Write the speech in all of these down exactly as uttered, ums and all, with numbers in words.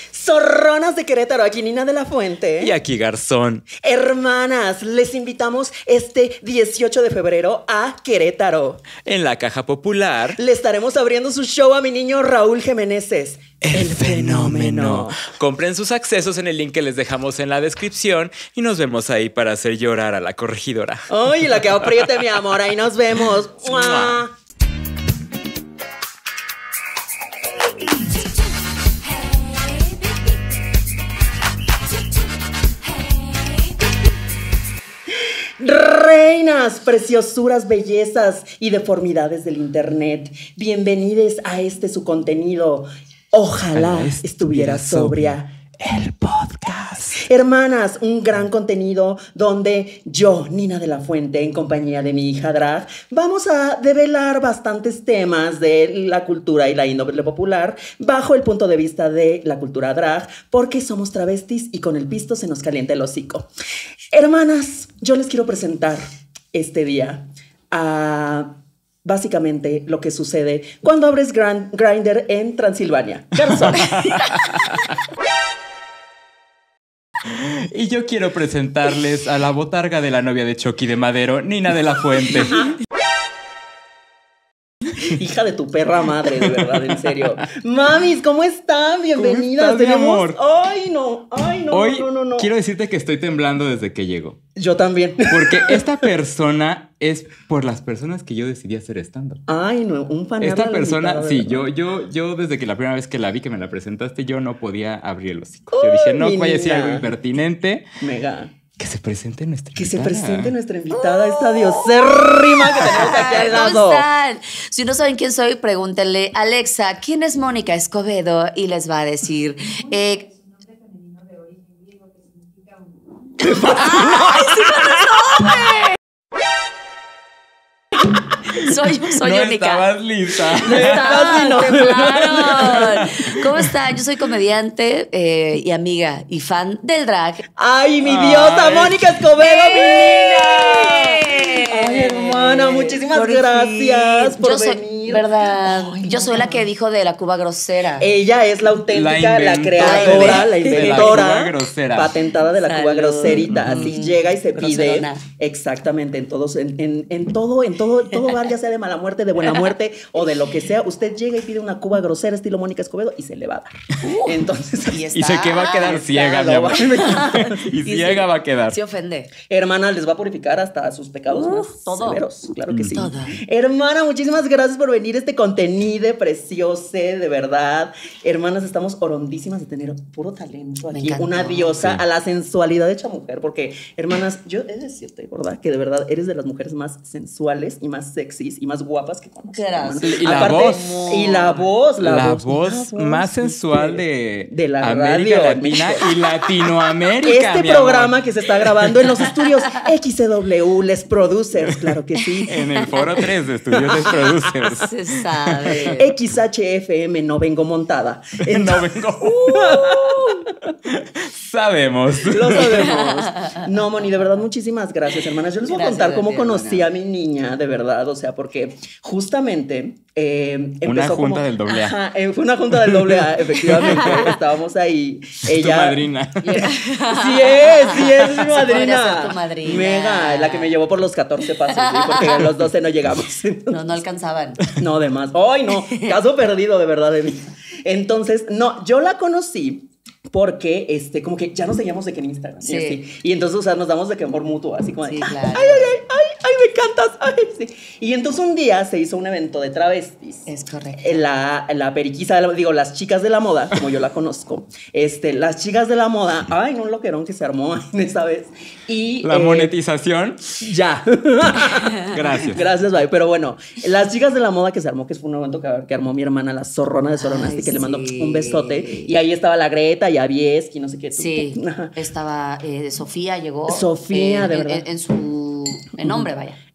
Zorronas de Querétaro, aquí Nina de la Fuente. Y aquí Garzón. Hermanas, les invitamos este dieciocho de febrero a Querétaro. En la Caja Popular le estaremos abriendo su show a mi niño Raúl Jiménez. El, el fenómeno. fenómeno. Compren sus accesos en el link que les dejamos en la descripción y nos vemos ahí para hacer llorar a la corregidora. Ay, la que apriete, mi amor, ahí nos vemos. ¡Mua! Reinas, preciosuras, bellezas y deformidades del internet, bienvenidos a este su contenido. Ojalá estuviera sobria. El podcast. Hermanas, un gran contenido donde yo, Nina de la Fuente, en compañía de mi hija drag, vamos a develar bastantes temas de la cultura y la índole popular bajo el punto de vista de la cultura drag, porque somos travestis y con el pisto se nos calienta el hocico. Hermanas, yo les quiero presentar este día a... básicamente lo que sucede cuando abres Grindr en Transilvania. Garzón. Y yo quiero presentarles a la botarga de la novia de Chucky de Madero, Nina de la Fuente. Hija de tu perra madre, de verdad, en serio. Mamis, ¿cómo están? Bienvenidas. ¿Cómo estás, mi amor? Ay, no, ay, no, Hoy no, no, no. Quiero decirte que estoy temblando desde que llego. Yo también. Porque esta persona es por las personas que yo decidí hacer stand-up. Ay, no, un fan. Esta persona, sí, yo, yo, yo desde que la primera vez que la vi, que me la presentaste, yo no podía abrir el hocico. Yo Uy, dije, no, vaya a decir niña. algo impertinente. Mega. Que se presente nuestra Que invitada. se presente nuestra invitada, oh. esta diosérrima que tenemos aquí al lado. ¿Cómo están? Si no saben quién soy, pregúntenle, Alexa, ¿quién es Mónica Escobedo? Y les va a decir... Eh, ¡Ay, sí me resuelve! Soy, soy no única. Estabas lista. No estabas, no. Claro. ¿Cómo están? Yo soy comediante eh, y amiga y fan del drag. ¡Ay, mi diosa! Ay. ¡Mónica Escobedo, ¡Eh! mi niña! ¡Ay, hermana! Muchísimas por gracias fin. por Yo soy, venir. ¿Verdad? Ay, Yo soy la que dijo de la Cuba grosera. Ella es la auténtica, la, la creadora, la inventora, la patentada de la Salud. Cuba groserita. Mm. Así llega y se Groserona. Pide. Exactamente, en todos, en, en, en todo, en todo, en todo bar, ya sea de mala muerte, de buena muerte o de lo que sea, usted llega y pide una Cuba grosera estilo Mónica Escobedo y se le va a dar. Uh, Entonces, y, está, y sé que va a quedar ciega, mi amor. Y ciega va a quedar. Se ofende. Hermana, les va a purificar hasta sus pecados uh, más todo. severos. Claro que sí. Todo. Hermana, muchísimas gracias por venir este contenido precioso, de verdad. Hermanas, estamos orondísimas de tener puro talento aquí. Una diosa sí. a la sensualidad hecha mujer. Porque, hermanas, yo he de decirte, ¿verdad? Que de verdad eres de las mujeres más sensuales y más sexys y más guapas que conozco. Y la Aparte, voz. Y la voz. La, la voz, voz, voz más sensual de, de la América radio. Latina y Latinoamérica. Este programa amor. que se está grabando en los estudios X C W, Les Producers, claro que sí. En el foro tres de Estudios Les Producers. Se sabe. X H F M, no vengo montada. No vengo. Uh, sabemos. Lo sabemos. No, Moni, de verdad, muchísimas gracias, hermanas. Yo les voy gracias a contar cómo ti, conocí hermana. a mi niña, de verdad. O sea, porque justamente eh, empezó una junta como, del doble A. Ajá, eh, fue una junta del doble A, efectivamente. Estábamos ahí. Ella, tu madrina. Sí es, sí es mi madrina. Tu madrina. Mega, la que me llevó por los catorce pasos, ¿sí? Porque a los doce no llegamos. No, no alcanzaban. No, de más. Ay, no, caso perdido de verdad de mí. Entonces, no, yo la conocí porque, este, como que ya nos seguíamos de que en Instagram. Sí. Y, así. Y entonces, o sea, nos damos de que amor mutuo, así como de, sí, claro. ay, ay, ay, ay, ay, me encantas, ay, sí. Y entonces un día se hizo un evento de travestis. Es correcto. La, la periquisa, de la, digo, las chicas de la moda, como yo la conozco. Este, las chicas de la moda, ay, no, un loquerón que se armó esa vez. Y, la eh, monetización. Ya. Gracias. Gracias, bye. Pero bueno, las chicas de la moda que se armó, que fue un evento que, que armó mi hermana, la zorrona de Soronasti, que sí. le mando un besote. Y ahí estaba la Greta y Avieski, no sé qué. Sí, estaba eh, Sofía, llegó. Sofía, eh, de en, verdad. En, en su en nombre, vaya.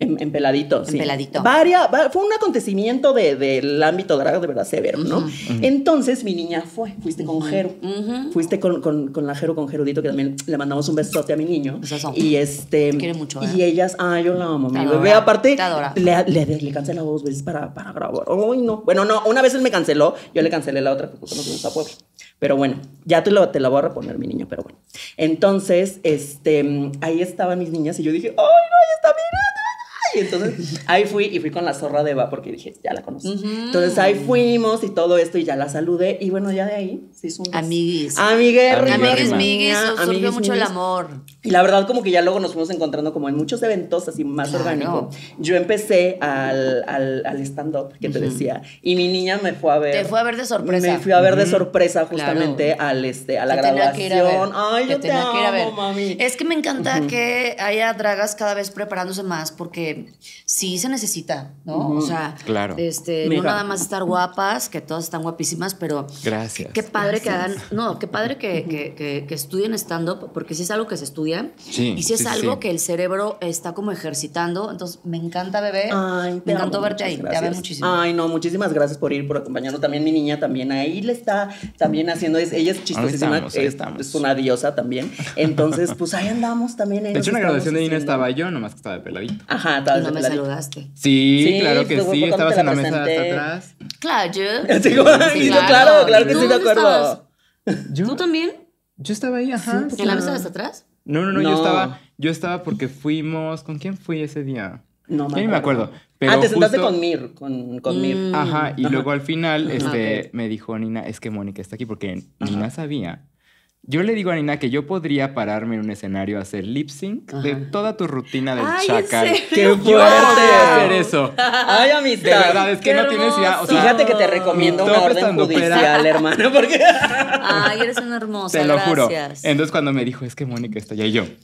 En, en peladito, sí. En peladito. Varia, va, fue un acontecimiento de, del ámbito drag de verdad severo, ¿no? Uh-huh. Uh-huh. Entonces mi niña fue, fuiste con uh-huh. Jero. Uh-huh. Fuiste con, con, con la Jero, con Gerudito, que también le mandamos un besote a mi niño. Besoso. Y este. Te quiere mucho, ¿eh? Y ellas, ah, yo la amo, mi bebé. Aparte, le, le, le cancelé dos veces para, para grabar. Ay, no. Bueno, no, una vez él me canceló, yo le cancelé la otra, porque nos fuimos a Puebla. Pero bueno, ya te, lo, te la voy a reponer, mi niño, pero bueno. Entonces, este, ahí estaban mis niñas y yo dije, ¡ay, no, ahí está mi nana! Y entonces ahí fui y fui con la zorra de Eva porque dije, ya la conozco. Uh-huh. Entonces ahí fuimos y todo esto y ya la saludé. Y bueno, ya de ahí se hizo un... Amiguis. Amigues. Amiguis, amiguis. Surgió mucho el amor. Y la verdad como que ya luego nos fuimos encontrando como en muchos eventos así más claro. orgánico. Yo empecé al, al, al stand-up que te uh-huh. decía. Y mi niña me fue a ver. Te fue a ver de sorpresa. Me fui a ver uh-huh. de sorpresa justamente claro. al, este, a la te graduación. Ay, yo te amo, mami. Es que me encanta uh-huh. que haya dragas cada vez preparándose más porque sí se necesita, ¿no? Uh-huh. O sea, claro. este, no nada más estar guapas, que todas están guapísimas, pero gracias. Qué padre gracias. que hagan, no, qué padre que, uh-huh. que, que, que estudien stand-up, porque si es algo que se estudia sí, y si es sí, algo sí. que el cerebro está como ejercitando, entonces me encanta, bebé. Ay, me encantó verte ahí, gracias. Te amé muchísimo. Ay, no, muchísimas gracias por ir, por acompañarnos. También mi niña también ahí le está también haciendo, es, ella es chistosísima, estamos, es, es una diosa también. Entonces, pues ahí andamos también. De hecho, en la graduación de Nina estaba yo, nomás que estaba de peladito. Ajá, estaba de no peladito. Saludaste. Sí, sí, claro que sí, estabas en la mesa hasta atrás. Claro, yo. Sí, sí, claro, claro, claro que sí me acuerdo. ¿Yo? ¿Tú también? Yo estaba ahí, ajá. Sí, ¿en la mesa hasta atrás? No, no, no, no, yo estaba, yo estaba porque fuimos, ¿con quién fui ese día? No me acuerdo. me acuerdo. Pero ah, te sentaste justo, con Mir, con, con mm. Mir. Ajá, y ajá. luego al final este, okay. me dijo Nina, es que Mónica está aquí porque ajá. Nina sabía. Yo le digo a Nina que yo podría pararme en un escenario a hacer lip sync de toda tu rutina del Ay, chacal. ¡Qué fuerte! Yo podría hacer eso. Ay, amistad. De verdad, es que Qué no tienes idea. O sea, fíjate que te recomiendo una orden judicial, hermano, porque... Ay, eres una hermosa, te lo gracias. juro. Entonces cuando me dijo, es que Mónica está allá, y yo...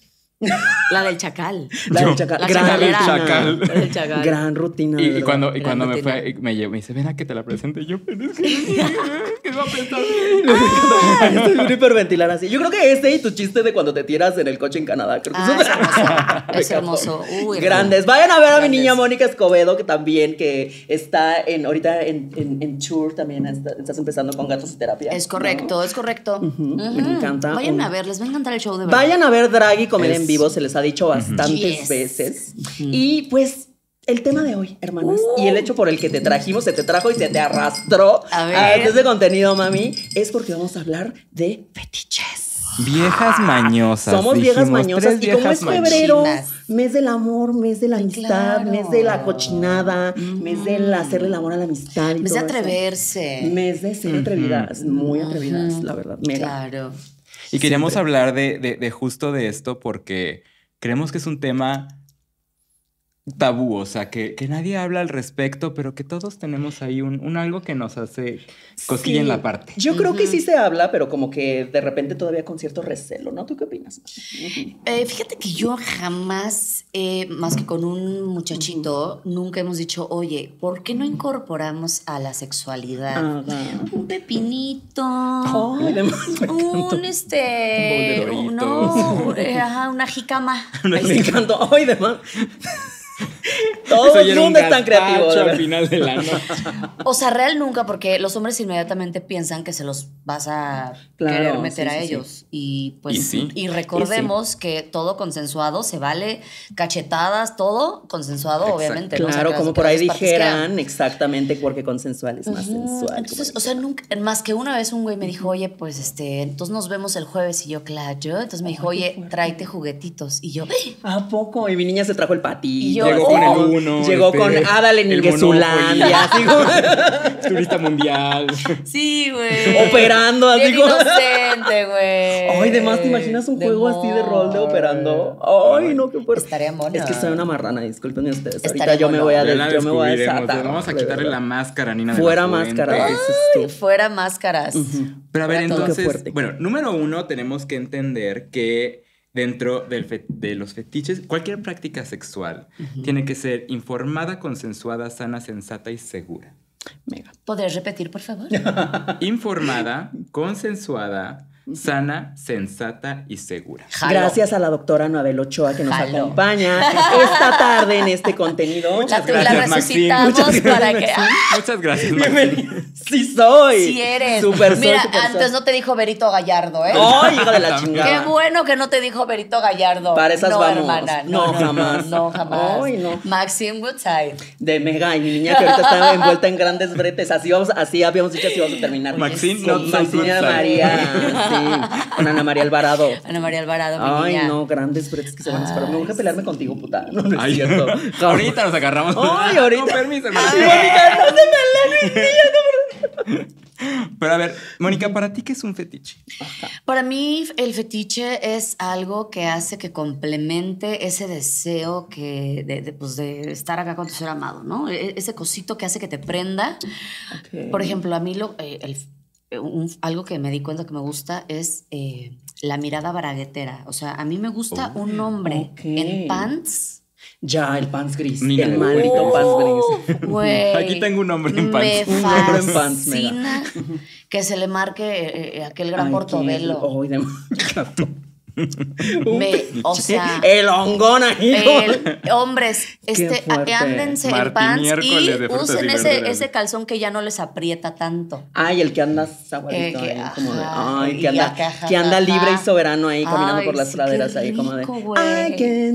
La del chacal. La del chacal. La gran del chacal. La del chacal. Gran rutina. Y, y cuando, y cuando me rutina. fue, me, llevó, me dice, ven a que te la presente. Y yo, pero es que ¿qué va a pensar? Estoy muy hiperventilar así. Yo creo que ese y tu chiste de cuando te tiras en el coche en Canadá. Creo que ah, es hermoso. Es hermoso. Uy, grandes. Vayan a ver a mi niña Mónica Escobedo, que también que está en ahorita en, en, en tour también. Está, estás empezando con Gatos y Terapia. Es correcto, ¿no? Es correcto. Uh-huh. Uh-huh. Me encanta. Vayan un... a ver, les va a encantar el show de verdad. Vayan a ver Drag y Comedia es... en Vivo, se les ha dicho bastantes yes. veces. Uh-huh. Y pues el tema de hoy, hermanas, uh. y el hecho por el que te trajimos, se te trajo y se te arrastró a, ver. a este contenido, mami, es porque vamos a hablar de fetiches. Viejas mañosas. Somos dijimos, viejas mañosas. Y como es febrero, machinas. mes del amor, mes de la amistad, claro. mes de la cochinada, mm. mes del hacerle el amor a la amistad. Y mes todo de atreverse. Eso. Mes de ser mm-hmm. atrevidas, muy atrevidas, mm-hmm. la verdad. Mega. Claro. Y queríamos Siempre. hablar de, de, de justo de esto porque creemos que es un tema tabú, o sea, que, que nadie habla al respecto, pero que todos tenemos ahí un, un algo que nos hace cosquilla sí. en la parte. Yo uh-huh. creo que sí se habla, pero como que de repente todavía con cierto recelo, ¿no? ¿Tú qué opinas? Uh-huh. Eh, fíjate que yo jamás, eh, más que con un muchachito, uh-huh. nunca hemos dicho, oye, ¿por qué no incorporamos a la sexualidad uh-huh. un pepinito? Oh, un, un este, un no, eh, ajá, una jicama. Me encantó. Ay, demás. Todo el mundo es tan creativo. Al final de la noche. O sea, real nunca, porque los hombres inmediatamente piensan que se los vas a claro, querer meter sí, a sí, ellos. Sí. Y pues, y, sí. y recordemos y sí. que todo consensuado se vale, cachetadas, todo consensuado, Exacto. obviamente. Claro, ¿no? O sea, como por ahí dijeran, exactamente, porque consensual es más uh-huh. sensual. Entonces, o sea, nunca, más que una vez un güey me dijo, oye, pues este, entonces nos vemos el jueves. Y yo, claro, entonces me dijo, oye, tráete juguetitos. Y yo, ¿a poco? Y mi niña se trajo el patillo. Llegó oh, con el uno. Llegó este, con Adal en Ingesulandia. Turista mundial. Sí, güey. Operando, así Bien como. inocente, güey. Ay, además, ¿te imaginas un de juego amor. así de rol de operando? Ay, no, qué fuerte. Estaría mono. Es que soy una marrana, discúlpenme ustedes. Estaría Ahorita yo mono. me voy a, de, yo me voy a desatar. Vamos a quitarle la máscara, Nina. Fuera máscara. Ay, fuera máscaras. Uh-huh. Pero a ver, entonces, bueno, número uno, tenemos que entender que dentro del fe- de los fetiches, cualquier práctica sexual uh-huh. tiene que ser informada, consensuada, sana, sensata y segura. Mega. ¿Podrías repetir, por favor? Informada, consensuada, sana, sensata y segura. Jalo. Gracias a la doctora Anabel Ochoa que nos Jalo. acompaña esta tarde en este contenido. Muchas la, gracias, la necesitamos Maxine. para Muchas que... Gracias, Muchas gracias, Maxine. Sí soy. Sí eres. Super Mira, soy, super antes soy. no te dijo Berito Gallardo, ¿eh? ¡Ay, hijo de la chingada! Qué bueno que no te dijo Berito Gallardo. Para esas no, vamos. Hermana, no, no, no, jamás. No, jamás. Ay, no. Maxine Woodside. De Mega, y mi niña que ahorita está envuelta en grandes bretes. Así, vamos, así habíamos dicho, así vamos a terminar. Maxine, con no Maxine Ana María. Sí, con Ana María Alvarado. Ana María Alvarado, mi Ay, niña. no, grandes bretes que se van a esperar. Me voy a pelearme contigo, puta. No, no es Ay, cierto. Ahorita nos agarramos. Ay, ahorita. Con permiso, hermano. Ay, Mónica, no se me le Pero a ver, Mónica, ¿para ti qué es un fetiche? Para mí el fetiche es algo que hace que complemente ese deseo que de, de, pues de estar acá con tu ser amado, ¿no? E- ese cosito que hace que te prenda. Okay. Por ejemplo, a mí lo, eh, el, un, algo que me di cuenta que me gusta es eh, la mirada braguetera. O sea, a mí me gusta oh, un hombre okay. en pants. Ya, el pants gris. Mira, el maldito oh, pants gris. Wey, aquí tengo un hombre en pants. Me un hombre en pants, fascina que se le marque eh, aquel gran Ay, portobelo. Oh, de... Me, o sea, el hongón ahí. El, hombres, este, ándense en pants y usen ese, ese calzón que ya no les aprieta tanto. Ay, el que anda saguadito eh, ahí, ajá, como de, ay, que anda, acá, que anda libre y soberano ahí, ay, caminando por las sí, praderas rico, ahí, como de. Ay,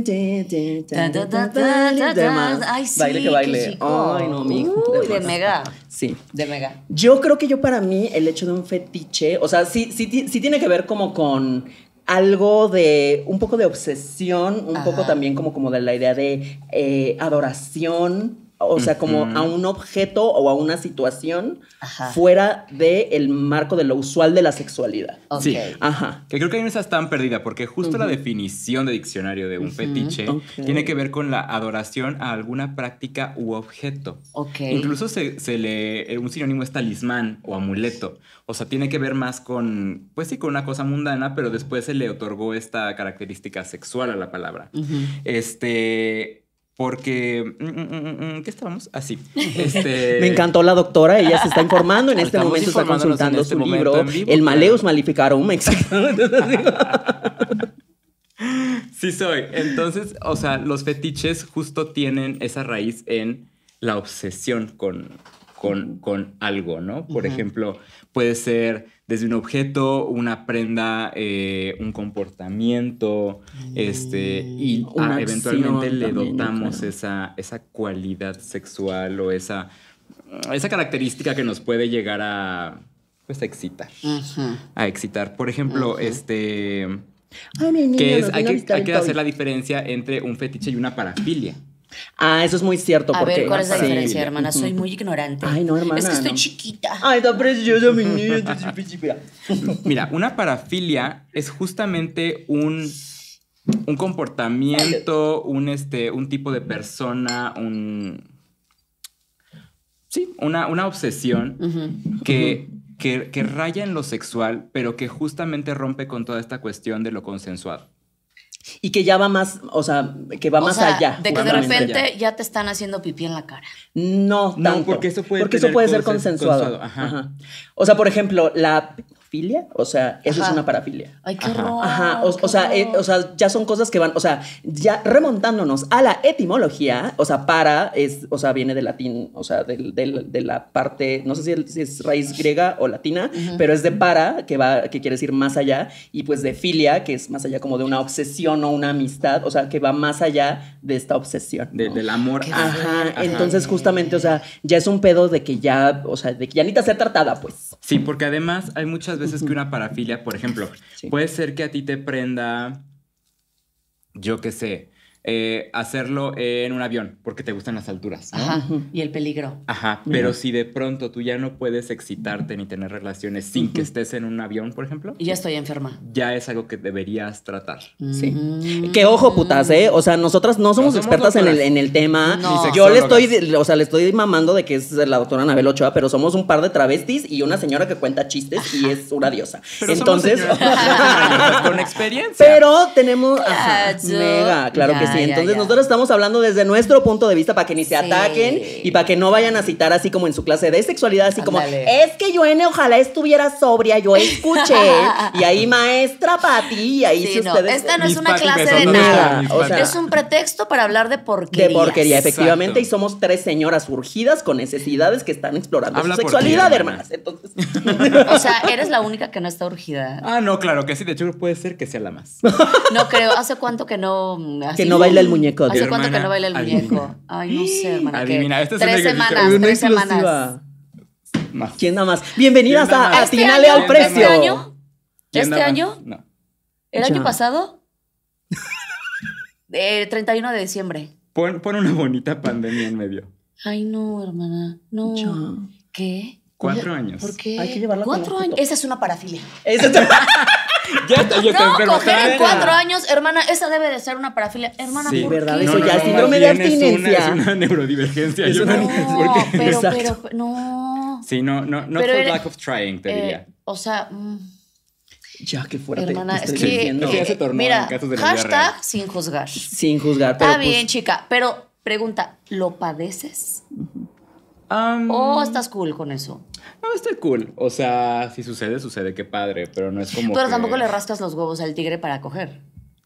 Ay, sí, baile que baile. Ay, no, mi hijo. Uy, de mega. Sí. De mega. Yo creo que yo para mí el hecho de un fetiche, o sea, sí, sí, sí tiene que ver como con algo de, un poco de obsesión, un Ajá. poco también como, como de la idea de eh, adoración, o sea, como uh-huh. a un objeto o a una situación Ajá. fuera del marco de lo usual de la sexualidad. Okay. Sí. Ajá. Que creo que ahí no estás tan perdida, porque justo uh-huh. la definición de diccionario de un uh-huh. fetiche okay. tiene que ver con la adoración a alguna práctica u objeto. Okay. Incluso se, se le, un sinónimo es talismán o amuleto. O sea, tiene que ver más con, pues sí, con una cosa mundana, pero después se le otorgó esta característica sexual a la palabra. Uh-huh. Este... Porque, ¿qué estábamos? Así. Ah, este... Me encantó la doctora, ella se está informando, en este momento está consultando este su libro, vivo, El Maleus claro. Maleficarum. Sí soy. Entonces, o sea, los fetiches justo tienen esa raíz en la obsesión con, con, con algo, ¿no? Por uh-huh. ejemplo, puede ser desde un objeto, una prenda, eh, un comportamiento, mm, este, y ah, eventualmente le también, dotamos claro. esa, esa cualidad sexual o esa, esa característica que nos puede llegar a, pues, a excitar. Uh-huh. A excitar. Por ejemplo, uh-huh. este... Ay, mi niño, que es, hay que, hay que hacer la diferencia entre un fetiche y una parafilia. Ah, eso es muy cierto. A porque, ver, ¿cuál es la sí. diferencia, hermana? Soy muy ignorante. Ay, no, hermana. Es que estoy no. chiquita. Ay, está preciosa mi niña. Mira, una parafilia es justamente un, un comportamiento, un, este, un tipo de persona, un... Sí, una, una obsesión uh-huh. que, uh-huh. que, que raya en lo sexual, pero que justamente rompe con toda esta cuestión de lo consensuado. Y que ya va más, o sea, que va o más sea, allá. De que de repente allá. ya te están haciendo pipí en la cara. No, tanto. No, porque eso puede, porque eso puede ser consensuado. consensuado. Ajá. Ajá. O sea, por ejemplo, la filia, o sea, eso Ajá. es una parafilia. Ay, qué horror. Ajá, o, o, sea, eh, o sea, ya son cosas que van, o sea, ya remontándonos a la etimología, o sea, para es, o sea, viene del latín, o sea, del, del, de la parte, no sé si es, si es raíz griega o latina, uh-huh. pero es de para, que va, que quiere decir más allá, y pues de filia, que es más allá como de una obsesión o una amistad, o sea, que va más allá de esta obsesión. De, ¿no? Del amor. Ajá, Ajá, entonces justamente, o sea, ya es un pedo de que ya, o sea, de que ya necesita ser tratada, pues. Sí, porque además hay muchas veces que una parafilia, por ejemplo, sí. puede ser que a ti te prenda, yo qué sé, eh, hacerlo en un avión, porque te gustan las alturas, ¿no? Ajá, y el peligro. Ajá, pero uh-huh. si de pronto tú ya no puedes excitarte ni tener relaciones sin uh-huh. que estés en un avión, por ejemplo. Y ya estoy enferma. Ya es algo que deberías tratar. Sí. Uh-huh. Que ojo, putas, ¿eh? O sea, nosotras no somos, no somos expertas en el, en el tema. No. Yo le estoy, o sea, le estoy mamando de que es la doctora Anabel Ochoa, pero somos un par de travestis y una señora que cuenta chistes ajá. y es una diosa. Pero entonces, somos con experiencia. Pero tenemos, ajá, mega, claro ya. que sí. sí. Entonces ya. nosotros estamos hablando desde nuestro punto de vista para que ni se sí. ataquen y para que no vayan a citar así como en su clase de sexualidad, así Andale. como, es que yo en ojalá estuviera sobria, yo escuché, y ahí maestra Pati, y ahí sí, si ustedes... No. Esta no es una clase de nada, o sea, es un pretexto para hablar de porquerías. De porquería, efectivamente, Exacto. y somos tres señoras urgidas con necesidades que están explorando Habla su sexualidad, ti, hermanas. Entonces... O sea, eres la única que no está urgida. Ah, no, claro que sí, de hecho puede ser que sea la más. No creo, ¿hace cuánto que no... Así, que no baila el muñeco? ¿Hace hermana, cuánto que no baila el muñeco? Adivina. Ay, no sé, hermana. Adivina, este es tres semanas, una tres semanas. Más. ¿Quién da más? Bienvenidas ¿Quién da más? a Atínale al Precio. ¿Este año? ¿Este año? No. ¿El ya. año pasado? El treinta y uno de diciembre. Pon, pon una bonita pandemia en medio. Ay, no, hermana. No. Ya. ¿Qué? Cuatro años. ¿Por qué? Hay que llevarla Cuatro años. Esa es una parafilia. Esa es ya está, ya está no, enferma. coger en cuatro años, hermana, esa debe de ser una parafilia. Hermana, sí, ¿por verdad, qué? Eso no, ya no, es síndrome de abstinencia. Es una, es una neurodivergencia. Es yo una, no, no pero, pero, pero, no. Sí, no, no, no pero for era, lack of trying, te eh, diría. O sea... Mm, ya, qué fuerte. Hermana, es que, diciendo. eh, se tornó mira, en casos de la hashtag sin juzgar. Sin juzgar, pero Está pues, bien, chica, pero pregunta, ¿lo padeces? Um, ¿O estás cool con eso? No, estoy cool. O sea, si sucede, sucede, qué padre, pero no es como Pero que... tampoco le rascas los huevos al tigre para coger.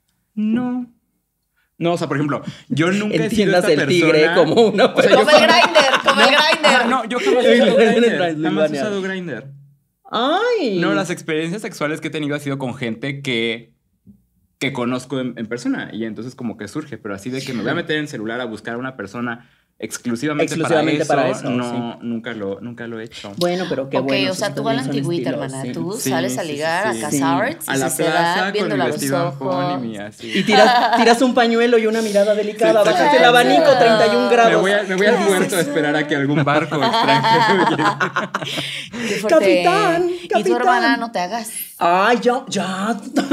No. No, o sea, por ejemplo, yo nunca he sido Entiendas esta el persona... tigre como una... O sea, como el Grindr, como el Grindr. No, yo jamás he usado Grindr. Jamás he usado Grindr. Ay. No, las experiencias sexuales que he tenido ha sido con gente que... que conozco en, en persona. Y entonces como que surge, pero así de que me voy a meter en el celular a buscar a una persona... Exclusivamente, Exclusivamente para eso, para eso no, sí. nunca, lo, nunca lo he hecho. Bueno, pero qué okay, bueno. Ok, o sea, tú a la antigüita, hermana. Sí. Tú sí, sales sí, a ligar, sí, sí, a sí. casar, a la plaza con el vestido y, así. y tiras, tiras un pañuelo y una mirada delicada. Sí, bajas el abanico, treinta y un grados. Me voy, a, me voy al puerto a esperar a que algún barco extranjero llegue. Capitán, capitán. Y tu hermana, no te hagas. Ay, ya, ya.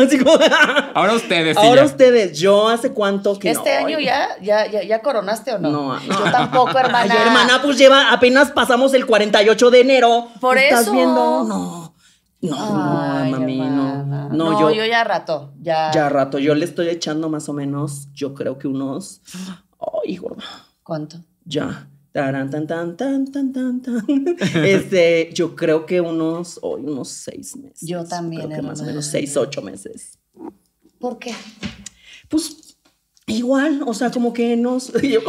Ahora ustedes, Ahora ya. ustedes, yo hace cuánto que ¿Este no, año ya, ya, ya, ya coronaste o no? No, no. Yo tampoco, hermana. Ay, hermana, pues lleva, apenas pasamos el cuarenta y ocho de enero. Por ¿Estás eso. viendo? No. No, Ay, no, mami, no. No, no yo, yo, yo ya rato. Ya. Ya rato. Yo le estoy echando más o menos, yo creo que unos. Ay, gorda. ¿Cuánto? Ya. Taran, tan, tan, tan, tan, tan, tan. Este, yo creo que unos, hoy oh, unos seis meses. Yo también, creo que hermana. más o menos seis, ocho meses. ¿Por qué? Pues igual, o sea, como que nos.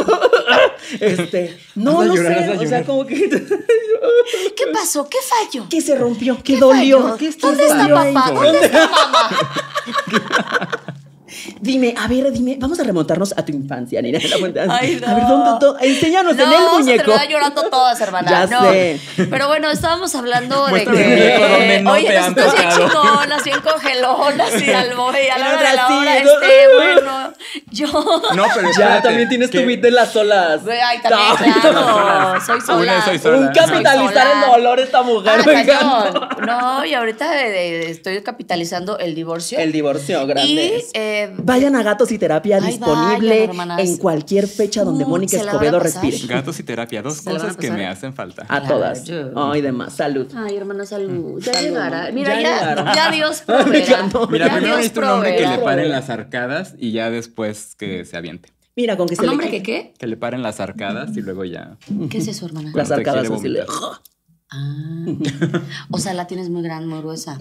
este, no, no llorar, sé, o sea, como que. ¿Qué pasó? ¿Qué falló? ¿Qué se rompió? ¿Qué, ¿Qué dolió? falló? ¿Qué ¿Dónde está papá? ¿Dónde está mamá? Dime, a ver, dime, vamos a remontarnos a tu infancia, Nina. Ay, no. A ver, ¿dónde, dónde, enséñanos no, en el muñeco. Vamos a llorando todas, hermana. Ya no. sé. Pero bueno, estábamos hablando de Muéstrame que... donde no Oye, te han nosotros bien tocado. chingonas, bien congelonas y al y a la hora de la Sí, hora, ¿no? este, bueno, yo... No, pero Ya, espérate, también tienes que- tu beat de las olas. Güey, ay, también, Ay, claro, soy sola. Una soy sola. Un capitalizar sola. el dolor esta mujer. Ah, me encanta. cañón. No, y ahorita eh, eh, estoy capitalizando el divorcio. El divorcio, y grandes. eh, Vayan a Gatos y Terapia, Ay, disponible vayan, hermanas. en cualquier fecha donde Uh, Mónica ¿se la Escobedo van a pasar? respire. Gatos y terapia, dos ¿Se la van a cosas que pasar? me hacen falta. A Claro, todas. yo- Ay, demás. Salud. Ay, hermana, salud. Ya Salud. llegará. Mira, Ya ya, llegará. ya Dios Me proveerá. encantó. Mira, Ya primero Dios necesito un hombre que le proveerá. paren las arcadas y ya después que se aviente. Mira, con que se ¿Un le hombre quite que qué? Que le paren las arcadas y luego ya. ¿Qué es eso, hermana? las Cuando te arcadas quiere así le... vomitar. Ah. O sea, la tienes muy grande, muy gruesa.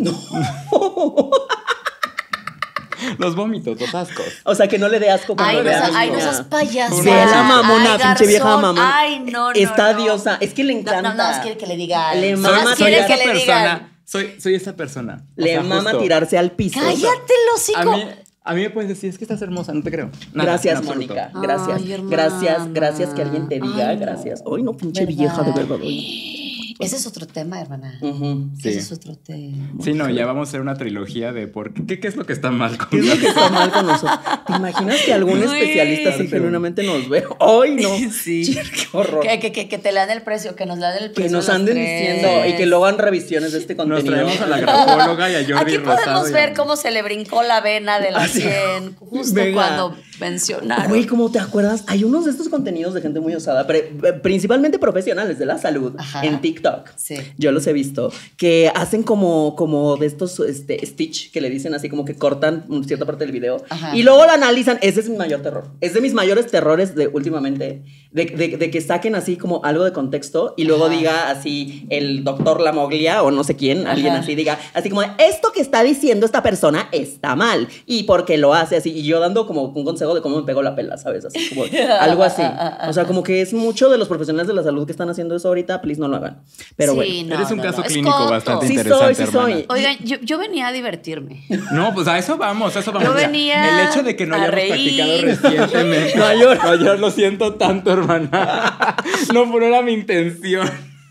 Los vómitos, los ascos. O sea, que no le dé asco cuando Ay, no, le seas- asco. ay, no seas payasa. Sí, la mamona, Ay, pinche vieja garzón. mamona. Ay, no, no, Está no. dieosa. Es que le No, encanta. no, no, quiere que le diga. Le Nada mama más soy quiere tirar- que esa le digan. persona. Soy, soy esa persona. O Le sea, mama justo. tirarse al piso. Cállate, A hocico. mí, a mí me puedes decir, es que estás hermosa, no te creo. Nada, Gracias, en absoluto. Mónica. Gracias. Ay, hermana. gracias, gracias que alguien te diga. Ay, no. Gracias. Ay, no, pinche ¿Verdad? vieja de verdad. Ay. Ese es otro tema, hermana. Ujú. Sí. Ese es otro tema. Sí, no, ya vamos a hacer una trilogía de por qué, qué, qué es lo que está mal con ¿Qué es lo que está mal con nosotros? ¿Te imaginas que algún Uy. especialista así genuinamente nos ve? ¡Ay, no! Sí. Qué horror. Que, que, que, que te lean el precio, que nos lean el precio. Que nos los anden tres. diciendo y que luego hagan revisiones de este Nos contenido. traemos a la grafóloga y a Jordi Aquí Rosado. podemos y a- ver cómo se le brincó la vena de la Así. sien justo Venga. cuando mencionaron. Güey, ¿cómo te acuerdas? Hay unos de estos contenidos de gente muy osada, pre principalmente profesionales de la salud, Ajá. en TikTok. Sí. Yo los he visto, que hacen como, como de estos este, Stitch, que le dicen así como que cortan cierta parte del video. Ajá. Y luego lo analizan. Ese es mi mayor terror. Es de mis mayores terrores de últimamente, de, de, de que saquen así como algo de contexto y luego Ajá. diga así el doctor Lamoglia o no sé quién, Ajá. alguien así diga, así como, esto que está diciendo esta persona está mal. Y porque lo hace así. Y yo dando como un consejo de cómo me pegó la pela, ¿sabes? Así como algo así. O sea, como que es mucho de los profesionales de la salud que están haciendo eso ahorita, please no lo hagan. Pero sí, bueno. No, Eres un no, caso no. clínico bastante sí interesante, soy, sí hermana. soy. Oigan, yo, yo venía a divertirme. No, pues a eso vamos, a eso vamos. Yo venía El hecho de que no a hayamos reír. practicado recientemente. No, yo, no, yo lo siento tanto, hermana. No, pero era mi intención.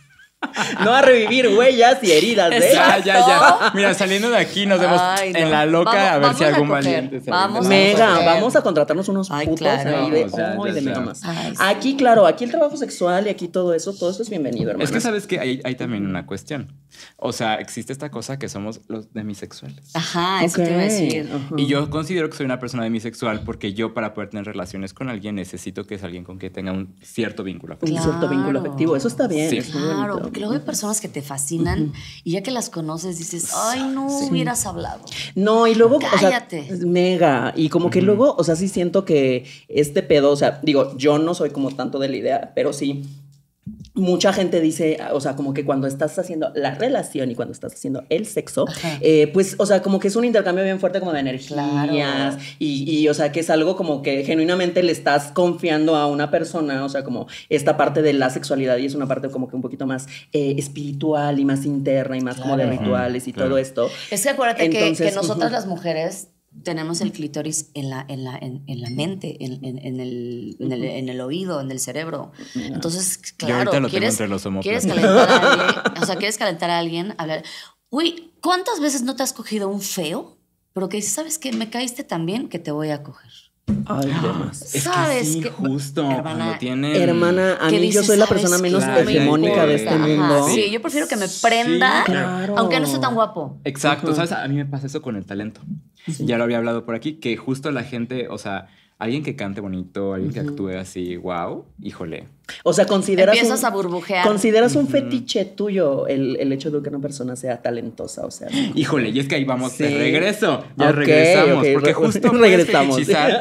No a revivir huellas y heridas, ¿eh? Ya, ya, ya. Mira, saliendo de aquí nos vemos Ay, no. en la loca vamos, a ver si algún a valiente se vamos Mega, a vamos a contratarnos unos Ay, putos claro. ahí de, no, ya, oh, ya, de ya. mega más. Ay, aquí, sí. claro, aquí el trabajo sexual y aquí todo eso, todo eso es bienvenido, hermano. Es que sabes que hay, hay también una cuestión. O sea, existe esta cosa que somos los demisexuales. Ajá, eso okay. te iba a decir. Uh-huh. Y yo considero que soy una persona demisexual porque yo para poder tener relaciones con alguien necesito que es alguien con quien tenga un cierto vínculo afectivo. Claro. Un cierto vínculo afectivo, eso está bien. Sí. Es claro, porque luego hay personas que te fascinan uh-huh. y ya que las conoces dices, ay, no sí. hubieras hablado. No, y luego, cállate. O sea, mega. Y como que uh-huh. luego, o sea, sí siento que este pedo, o sea, digo, yo no soy como tanto de la idea, pero sí. Mucha gente dice, o sea, como que cuando estás haciendo la relación y cuando estás haciendo el sexo, eh, pues, o sea, como que es un intercambio bien fuerte como de energías claro. y, y, o sea, que es algo como que genuinamente le estás confiando a una persona, o sea, como esta parte de la sexualidad y es una parte como que un poquito más eh, espiritual y más interna y más claro. como de rituales y claro. todo esto. Es que acuérdate Entonces, que, que nosotras uh-huh. las mujeres tenemos el clítoris en la, en la, en, en la mente, en, en, en, el, en, el, en el oído, en el cerebro. Entonces, claro, lo quieres, tengo entre los quieres calentar a alguien, o sea, quieres calentar a alguien, hablar. Uy, ¿cuántas veces no te has cogido un feo? Pero que dices, ¿sabes qué? Me caíste tan bien que te voy a coger. Ay, demás. ¿Sabes es que sí, que, justo, hermana, tienen... hermana, a mí dices, yo soy la persona menos claro, hegemónica de este mundo. Ajá, sí, yo prefiero que me prenda, sí, claro. aunque no sea tan guapo. Exacto, uh-huh. ¿sabes? A mí me pasa eso con el talento. Sí. Ya lo había hablado por aquí, que justo la gente, o sea, alguien que cante bonito, alguien uh-huh. que actúe así, wow, híjole. O sea, consideras Empiezas un, a burbujear. Consideras un uh-huh. fetiche tuyo el, el hecho de que una persona sea talentosa, o sea. Híjole, y es que ahí vamos sí. de regreso. Ya okay, regresamos, okay, porque justo regresamos.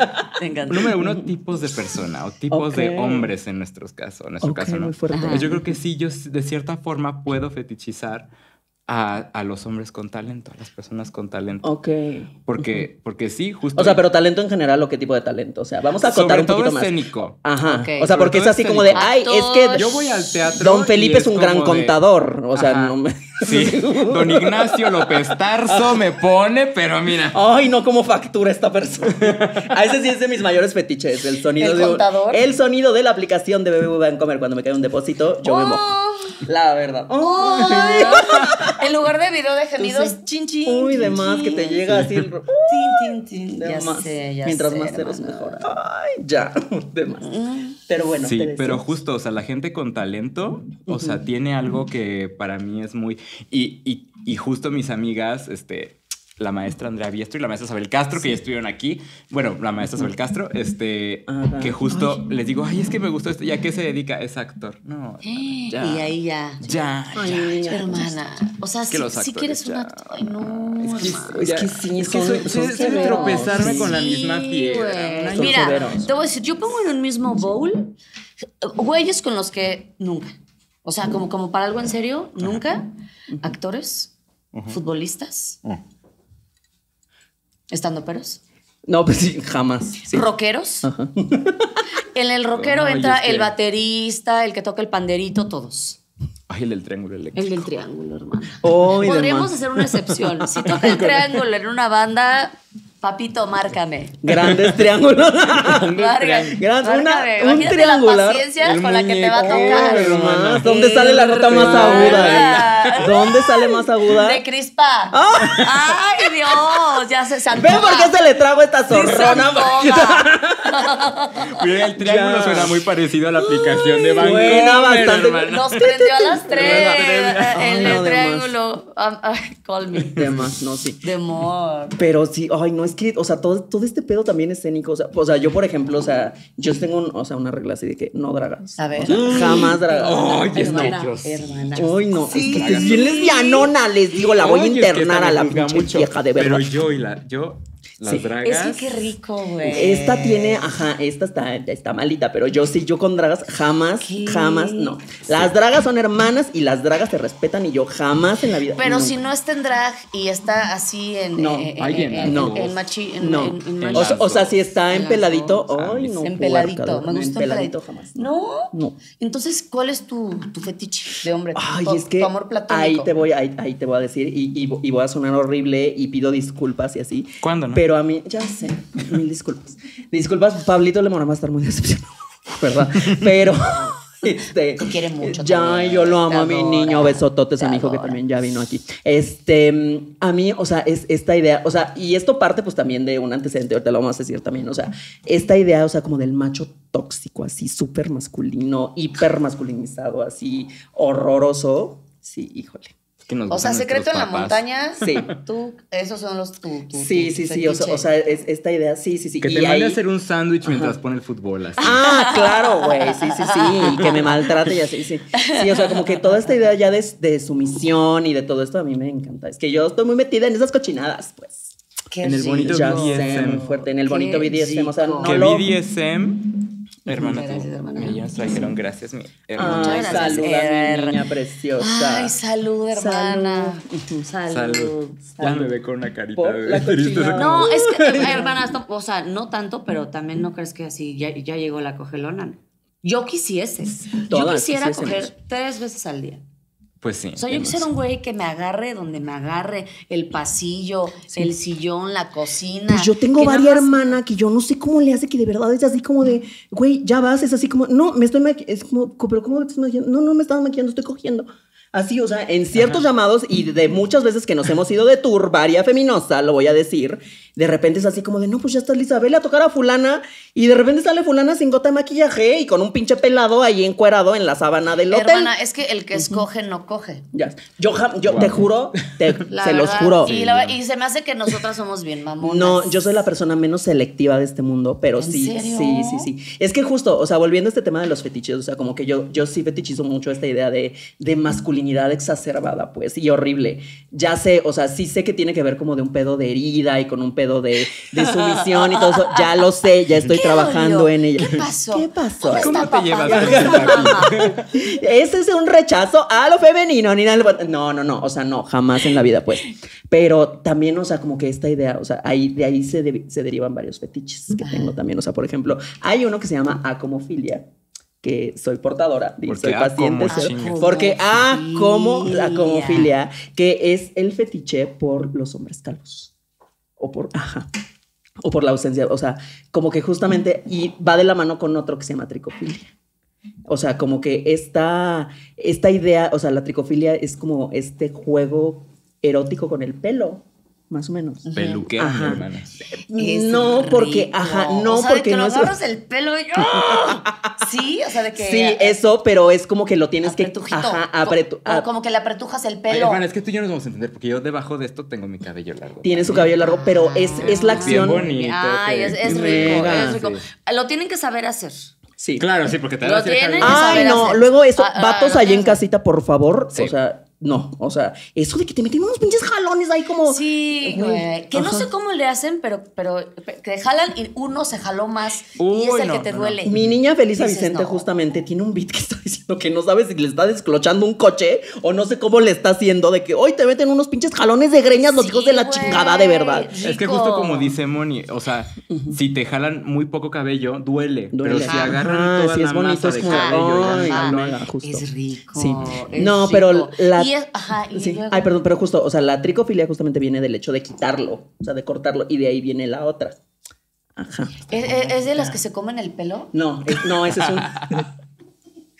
Número uno, tipos de persona o tipos okay. de hombres en nuestros casos. En nuestro okay, caso, ¿no? Muy fuerte. Yo creo que sí, yo de cierta forma puedo fetichizar A, a los hombres con talento, a las personas con talento. Ok. Porque, uh-huh. porque sí, justo. O sea, pero talento en general, ¿o qué tipo de talento? O sea, vamos a contar un poquito más. Escénico. Ajá. Okay. O sea, porque es así como de, ay, es que yo voy al teatro. Don Felipe es un gran de... contador. O sea, Ajá. no me. Sí. Don Ignacio López Tarso me pone, pero mira. Ay, no, cómo factura esta persona. A ese sí es de mis mayores fetiches. El sonido ¿El de. contador? El sonido de la aplicación de B B V Bancomer cuando me cae un depósito, yo oh. me mojo. La verdad. Oh. En lugar de video de gemidos, sí. chin, chin. Uy, de más que te llega así. Tin, tin, tin. De ya más. sé, ya Mientras sé, más ceros, hermano. mejor. Ay, ya. De más. Mm. Pero bueno. Sí, pero justo, o sea, la gente con talento, o sea, uh-huh. tiene algo que para mí es muy. Y, y, y justo mis amigas, este. La maestra Andrea Biestro y la maestra Isabel Castro, sí. que ya estuvieron aquí. Bueno, la maestra Isabel Castro, este, Ajá. que justo ay. les digo, ay, es que me gustó esto. ¿Y a qué se dedica? Es actor. No, ya. Y ahí ya. Ya, ay, ya. Hermana, o sea, si, si quieres un actor. Ay, no, es que, es que sí, es que soy, soy, soy de tropezarme sí, con la misma piedra. Mira, severos. Te voy a decir, yo pongo en un mismo bowl güeyes con los que nunca. O sea, como, como para algo en serio, nunca. Uh-huh. Actores, uh-huh. futbolistas. Uh-huh. ¿Estandoperos? No, pues sí, jamás. Sí. ¿Rockeros? Ajá. En el rockero Ay, entra es que... el baterista, el que toca el panderito, todos. Ay, el del triángulo eléctrico. El del triángulo, hermano. Oh, podríamos hacer una excepción. Si toca el triángulo en una banda, papito, márcame. Grandes triángulos. Márcame. Gran, una, márcame. un triángulo. La paciencia con la que te va a tocar. Oh, ¿dónde sale la nota más aguda? ¿Dónde sale más aguda? De crispa. Oh. Ay, Dios. Ya se antoja. ¿Ven por qué se le trago esta zorrona? Mira, el triángulo ya. suena muy parecido a la aplicación Uy, de Banco. Suena bastante. Nos prendió a las tres. En el triángulo. Um, uh, call me. De más, no, sí. De more. Pero sí, ay, no, es es que, o sea, todo, todo este pedo también es escénico. O sea, o sea, yo, por ejemplo, o sea, yo tengo un, o sea, una regla así de que no dragas. A ver. O sea, jamás dragas. Ay, no, hermana, no. hermana. Uy, no. Sí. Es que es bien lesbianona, les digo, la voy a internar a la pinche mucho, vieja de verdad. Pero yo y la, yo... Las sí. dragas. Es que qué rico, güey. Esta tiene, ajá, esta está, está malita, pero yo sí, yo con dragas jamás, ¿Qué? jamás, no. Las sí. dragas son hermanas y las dragas se respetan y yo jamás en la vida. Pero nunca. si no está en drag y está así en... No, eh, alguien. En, no. En, machi, en, no. En, en, en o, sea, o sea, si está en peladito, ay, no. En peladito, me gusta en peladito jamás. ¿No? No. Entonces, ¿cuál es tu, tu fetiche de hombre? Ay, tu, es que tu amor platónico. Ahí te voy, ahí, ahí te voy a decir y, y, y voy a sonar horrible y pido disculpas y así. ¿Cuándo, no? Pero a mí, ya sé. Mil disculpas. Disculpas, Pablito Lemona va a estar muy decepcionado, ¿verdad? Pero este te quiere mucho. Ya, también. yo lo amo Te a mi adora. niño, besototes Te a mi hijo adora. que también ya vino aquí. Este, a mí, o sea, es esta idea, o sea, y esto parte pues también de un antecedente, ahorita lo vamos a decir también, o sea, esta idea, o sea, como del macho tóxico, así súper masculino, hiper masculinizado, así horroroso. Sí, híjole. Que nos O sea, Secreto en la papás. Montaña. Sí. Tú, esos son los tu, tu Sí, tu sí, sí. O sea, o sea, es esta idea, sí, sí, sí. Que y te mande ahí... a hacer un sándwich mientras pone el fútbol así. Ah, claro, güey. Sí, sí, sí. Y que me maltrate y así, sí. Sí, o sea, como que toda esta idea ya de, de sumisión y de todo esto a mí me encanta. Es que yo estoy muy metida en esas cochinadas, pues. Qué En el bonito ya B D S M. sé, muy fuerte. En el bonito Qué B D S M. O sea, no que lo... B D S M, hermana, Gracias, tú, hermana. ellos trajeron gracias, mi Ay, hermana. Muchas gracias. saluda, mi Er- niña preciosa. Ay, salud, hermana. Salud. Salud. Salud. Ya me ve con una carita Por de la triste. cochinada. No, es que, eh, hermana, esto, o sea, no tanto, pero también no crees que así ya, ya llegó la cogelona. Yo quisiese. Yo Todas quisiera quisiésemos. coger tres veces al día. Pues sí. O sea, yo quisiera un güey que me agarre donde me agarre, el pasillo, el sillón, la cocina. Pues yo tengo que nada varias más- hermana que yo no sé cómo le hace, que de verdad es así como de, güey, ya vas, es así como, no, me estoy maquillando, es como, pero ¿cómo te estás maquillando? No, no me estás maquillando, estoy cogiendo. Así, o sea, en ciertos Ajá. llamados y de muchas veces que nos hemos ido de tour, varia feminosa, lo voy a decir, de repente es así como de, no, pues ya está lista, vele a tocar a fulana, y de repente sale fulana sin gota de maquillaje y con un pinche pelado ahí encuerado en la sábana del hotel. Hermana, es que el que escoge no coge. Ya, yo, ja- yo Wow. te juro, te, La se los verdad, juro. Y, la- y se me hace que nosotras somos bien mamonas. No, yo soy la persona menos selectiva de este mundo, pero ¿En sí, serio? sí, sí, sí. Es que justo, o sea, volviendo a este tema de los fetiches, o sea, como que yo, yo sí fetichizo mucho esta idea de, de masculinidad exacerbada, pues, y horrible. Ya sé, o sea, sí sé que tiene que ver como de un pedo de herida y con un pedo de, de sumisión y todo eso. Ya lo sé, ya estoy ¿Qué trabajando dolió? en ella. ¿Qué pasó? ¿Qué pasó? ¿Dónde ¿Cómo está te papá? llevas ¿Dónde con está esta mamá? Ese es un rechazo a lo femenino, ni nada. No, no, no, o sea, no, jamás en la vida, pues. Pero también, o sea, como que esta idea, o sea, ahí, de ahí se, de- se derivan varios fetiches que tengo también. O sea, por ejemplo, hay uno que se llama acomofilia, que soy portadora, y ¿Por soy qué paciente. acomo, soy- chingas? porque ah, como la Acomofilia. acomofilia, que es el fetiche por los hombres calvos. O por, ajá. O por la ausencia, o sea, como que justamente, y va de la mano con otro que se llama tricofilia. O sea, como que esta, esta idea, o sea, la tricofilia es como este juego erótico con el pelo, más o menos. Peluqueando, Ajá. hermana. Es No, porque, rico. ajá, no, o sea, de porque que no lo es. agarras el pelo y ¡ah! Sí, o sea, de que. Sí, eso, pero es como que lo tienes que. apretujito. Ajá, Co- apretu- como, a- como que le apretujas el Ay, pelo. hermana, es que tú y yo nos vamos a entender, porque yo debajo de esto tengo mi cabello largo. Tiene su cabello largo, pero es, es la Bien acción. bonito. Ay, que- es, es rico, Mega. es rico. Sí. Lo tienen que saber hacer. Sí. Claro, sí, porque te Lo vas a decir tienen que- que Ay, saber no, hacer. luego eso, Ah, ah, vatos lo allá en tienes que- casita, por favor. Sí. O sea, no, o sea, eso de que te meten unos pinches jalones ahí como. Sí, güey. Que no Ajá. sé cómo le hacen, pero, pero que jalan y uno se jaló más Uy, y es el no, que te no, no. duele. Mi niña Felisa Dices, Vicente no. justamente tiene un beat que está diciendo que no sabe si le está desclochando un coche o no sé cómo le está haciendo de que hoy te meten unos pinches jalones de greñas los Sí, hijos de la güey. chingada, de verdad. Es que Rico. justo como dice Moni, o sea, si te jalan muy poco cabello, duele. Duele. Pero si Ajá. agarran Ajá, toda sí, la es bonito, masa es de como, cabello y ay, el Ajá. no, jalón, no, justo. Es rico. Sí. es No, pero rico. la- Y es, ajá, y Sí. luego- Ay, perdón, pero justo, o sea, la tricofilia justamente viene del hecho de quitarlo, o sea, de cortarlo, y de ahí viene la otra. Ajá. ¿Es, es- es de las que se comen el pelo? No, es- no, ese es un.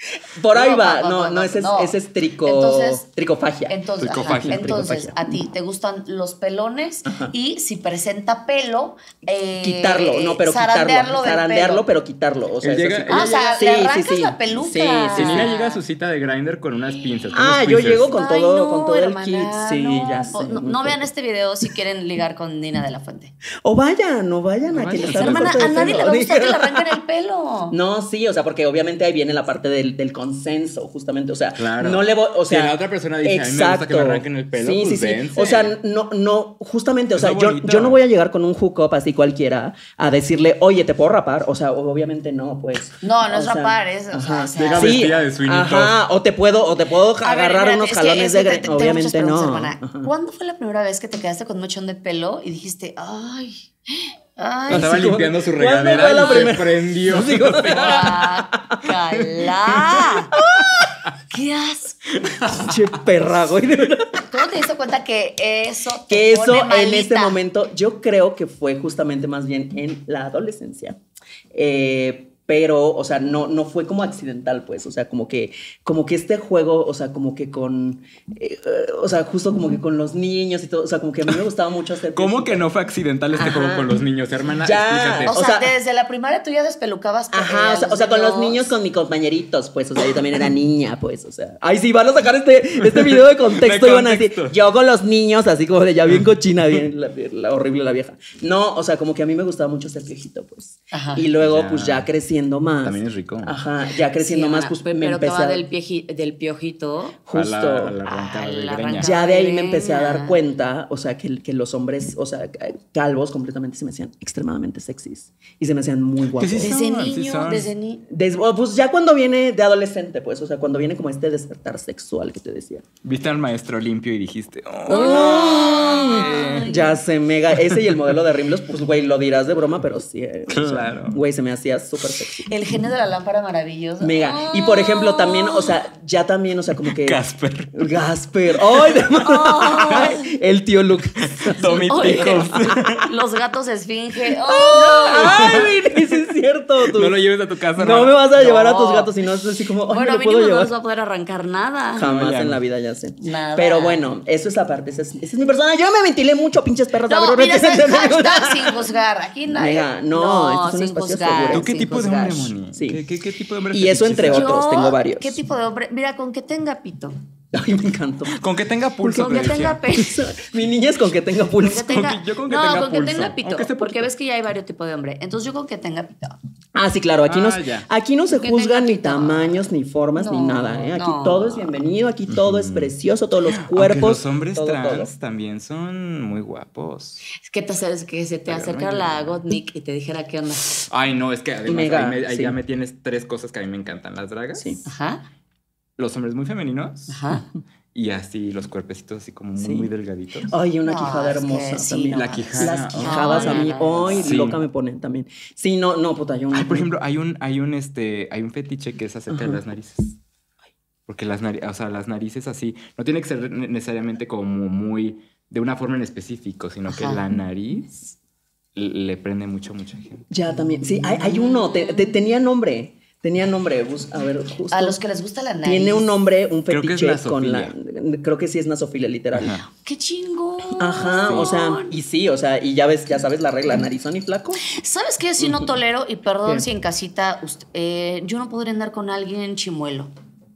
Por ahí no, va, no, no, no, ese, no. Es, ese es trico, entonces, tricofagia. Entonces, tricofagia. Ajá, entonces tricofagia. A ti te gustan los pelones ajá. Y si presenta pelo, eh, quitarlo, no, pero quitarlo, zarandearlo, pero quitarlo. O sea, llega, sí, ah, o sea, sí, le arrancas sí, sí. la peluca. Sí, sí, Nina llega a su cita de Grindr con unas pinzas. Ah, yo llego con Ay, todo, no, con todo hermana, el kit. Sí, no. ya sé. No, no vean este video si quieren ligar con Nina de la Fuente. O vayan, o vayan a que les hagan hermana, a nadie le va a gustar que le arranquen el pelo. No, sí, o sea, porque obviamente ahí viene la parte del, del consenso, justamente, o sea, claro. no le voy, o sea, si la otra persona dice, exacto. A mí me gusta que me arranquen el pelo, sí, pues sí, dense. sí, o sea, no, no, justamente, o sea, yo, bonito. yo no voy a llegar con un hookup así cualquiera a decirle, oye, ¿te puedo rapar? O sea, obviamente no, pues. No, no es sea, rapar, es, o sea, llega sí, vestida de Sweeney ajá, o te puedo, o te puedo a agarrar ver, unos es jalones que, es de, que te, te, obviamente no. Hermana. ¿Cuándo fue la primera vez que te quedaste con un mechón de pelo y dijiste, ay... Ay, estaba sí, limpiando su regadera y se primera? Prendió. Sí, ¡Guácala! ¡Qué asco! Che perra, güey, de verdad. ¿Cómo te diste cuenta que eso te Que eso pone en ese momento, yo creo que fue justamente más bien en la adolescencia. Eh, pero, o sea, no, no fue como accidental, pues, o sea, como que, como que este juego, o sea, como que con, eh, o sea, justo como que con los niños y todo, o sea, como que a mí me gustaba mucho hacer... ¿Cómo que no fue accidental este ajá. Juego con los niños, hermana? Ya, explícate. O, o sea, sea, desde la primaria tú ya despelucabas. Ajá, o sea, o sea, con los niños, con mis compañeritos, pues, o sea, yo también era niña, pues, o sea. Ay, sí, van a sacar este, este video de contexto, de y van a decir, yo con los niños, así como de ya bien cochina, bien la, la horrible la vieja. No, o sea, como que a mí me gustaba mucho ser viejito, pues. Ajá. Y luego, ya. pues, ya crecí más. También es rico. Ajá, ya creciendo sí, más, pues pero me empecé a... del, pieji, del piojito. Justo. A la, a la arrancada de greña. Ya de ahí me empecé a dar cuenta, o sea, que, que los hombres, o sea, calvos completamente se me hacían extremadamente sexys. Y se me hacían muy guapos. Sí desde son, niño, sí desde niño. Des, pues ya cuando viene de adolescente, pues, o sea, cuando viene como este despertar sexual que te decía. Viste al maestro limpio y dijiste, oh, oh ya se mega. Ese y el modelo de Rimlos, pues, güey, lo dirás de broma, pero sí. Eh, claro. Güey, se me hacía súper sexy. El genio de la lámpara maravilloso. Mega. Oh. Y por ejemplo, también, o sea, ya también, o sea, como que. Gasper. Gasper. ¡Ay, de oh. El tío Luke. Tommy Pickles. Los gatos esfinge. ¡Oh! ¡Ay, eso es cierto! Tú. No lo lleves a tu casa, no. No me vas a no. llevar a tus gatos, sino es así como. Bueno, ¿me mínimo puedo no llevar? vas a poder arrancar nada. Jamás no, en la vida, ya sé. Nada. Pero bueno, eso es la parte. Esa es, esa es mi persona. Yo me ventilé mucho, pinches perros. No, mira, ese es hashtag sin juzgar. Aquí nadie. Mega, no, no esto es un sin espacio juzgar. seguro. ¿Tú qué tipo juzgar. de hombre, Moni? Sí. ¿Qué, qué, qué tipo de hombre? Y eso entre otros, Yo, tengo varios. ¿Qué tipo de hombre? Mira, con que tenga pito. Ay, me encantó. Con que tenga pulso. Con que tenga pulso. Mi niña es con que tenga pulso. Con que tenga, con que, yo con que no, tenga con pulso. que tenga pito. Porque porque ves que ya hay varios tipos de hombre. Entonces yo con que tenga pito. Ah, sí, claro. Aquí, ah, nos, aquí no se que juzgan ni pito. tamaños, ni formas, no, ni nada. ¿eh? Aquí no. todo es bienvenido. Aquí todo es precioso. Todos los cuerpos. Aunque los hombres todo, trans todo. también son muy guapos. Es que te haces que se te Pero acerca no la Gottmik y te dijera qué onda. Ay, no, es que además Mega, ahí, me, ahí sí. ya me tienes tres cosas que a mí me encantan. Las dragas. Sí. Ajá. Los hombres muy femeninos. Ajá. Y así los cuerpecitos así como muy, Sí. muy delgaditos. Ay, una No, quijada es que hermosa sí, también. no. La quijada. Las quijadas oh, a mí, no, no, hoy sí. loca me ponen también. Sí, no, no, puta, yo. Ay, por ejemplo, hay un, hay un, este, hay un fetiche que es acerca Ajá. de las narices. Porque las narices, o sea, las narices así, no tiene que ser necesariamente como muy, de una forma en específico, sino Ajá. que la nariz le prende mucho a mucha gente. Ya también. Sí, hay, hay uno, te, te, tenía nombre. Tenía nombre, a ver, justo. A los que les gusta la nariz. Tiene un nombre, un Creo que es fetiche con la. nasofilia. Creo que sí es nasofilia, literal. Ajá. ¡Qué chingón! Ajá, Sí. o sea, y sí, o sea, y ya ves, ya sabes la regla, narizón y flaco. ¿Sabes qué? Si no tolero, y perdón ¿Qué? si en casita, usted, eh, yo no podría andar con alguien chimuelo.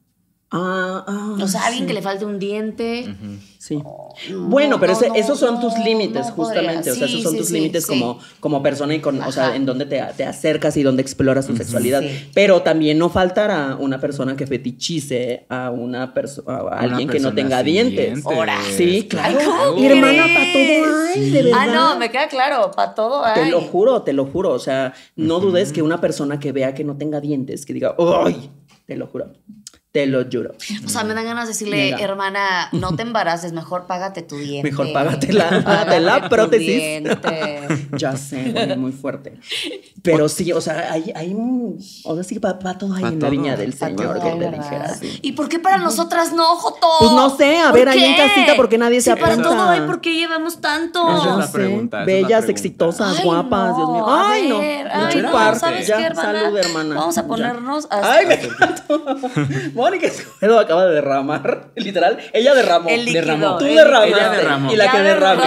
Ah, ah. O sea, alguien sí. que le falte un diente. Uh-huh. Sí. No, Bueno, pero no, ese, no, esos son tus no, límites, no justamente. podría. O sea, Sí, esos son sí, tus sí, límites sí. como, como persona y con, o sea, Ajá. en donde te, te acercas y donde exploras tu sexualidad. Sí. Pero también no faltará una persona que fetichice a una persona, a alguien que no tenga dientes. Ahora. Sí, claro. Ay, ¿cómo Mi hermana, crees? para todo hay, de verdad. Ah, no, me queda claro, para todo hay. Te lo juro, te lo juro. O sea, no dudes que una persona que vea que no tenga dientes, que diga, ¡ay! Te lo juro. Te lo juro. O sea, me dan ganas de decirle, Mega. hermana, no te embaraces, mejor págate tu diente. Mejor págate la, págate la prótesis. Ya sé, güey, muy fuerte. Pero sí, o sea, hay, hay un... O sea, sí, va, va todo ahí pa en todo. la viña del pa Señor, todo, que te dijera. Sí. ¿Y por qué para nosotras no, Joto? Pues no sé, a ver, ahí en casita, porque nadie se sí, apunta. Para todo hay, ¿por qué llevamos tanto? Esa es la pregunta. Bellas, la exitosas, ay, guapas, no, Dios mío. Ay, no. Ver, ay, no, ¿sabes qué, hermana? Salud, hermana. Vamos a ponernos... Ay, me encantó. Mónica Escobedo acaba de derramar, literal, ella derramó. El líquido, derramó. Tú el derramaste. Ella derramó. Y la ya que derrame.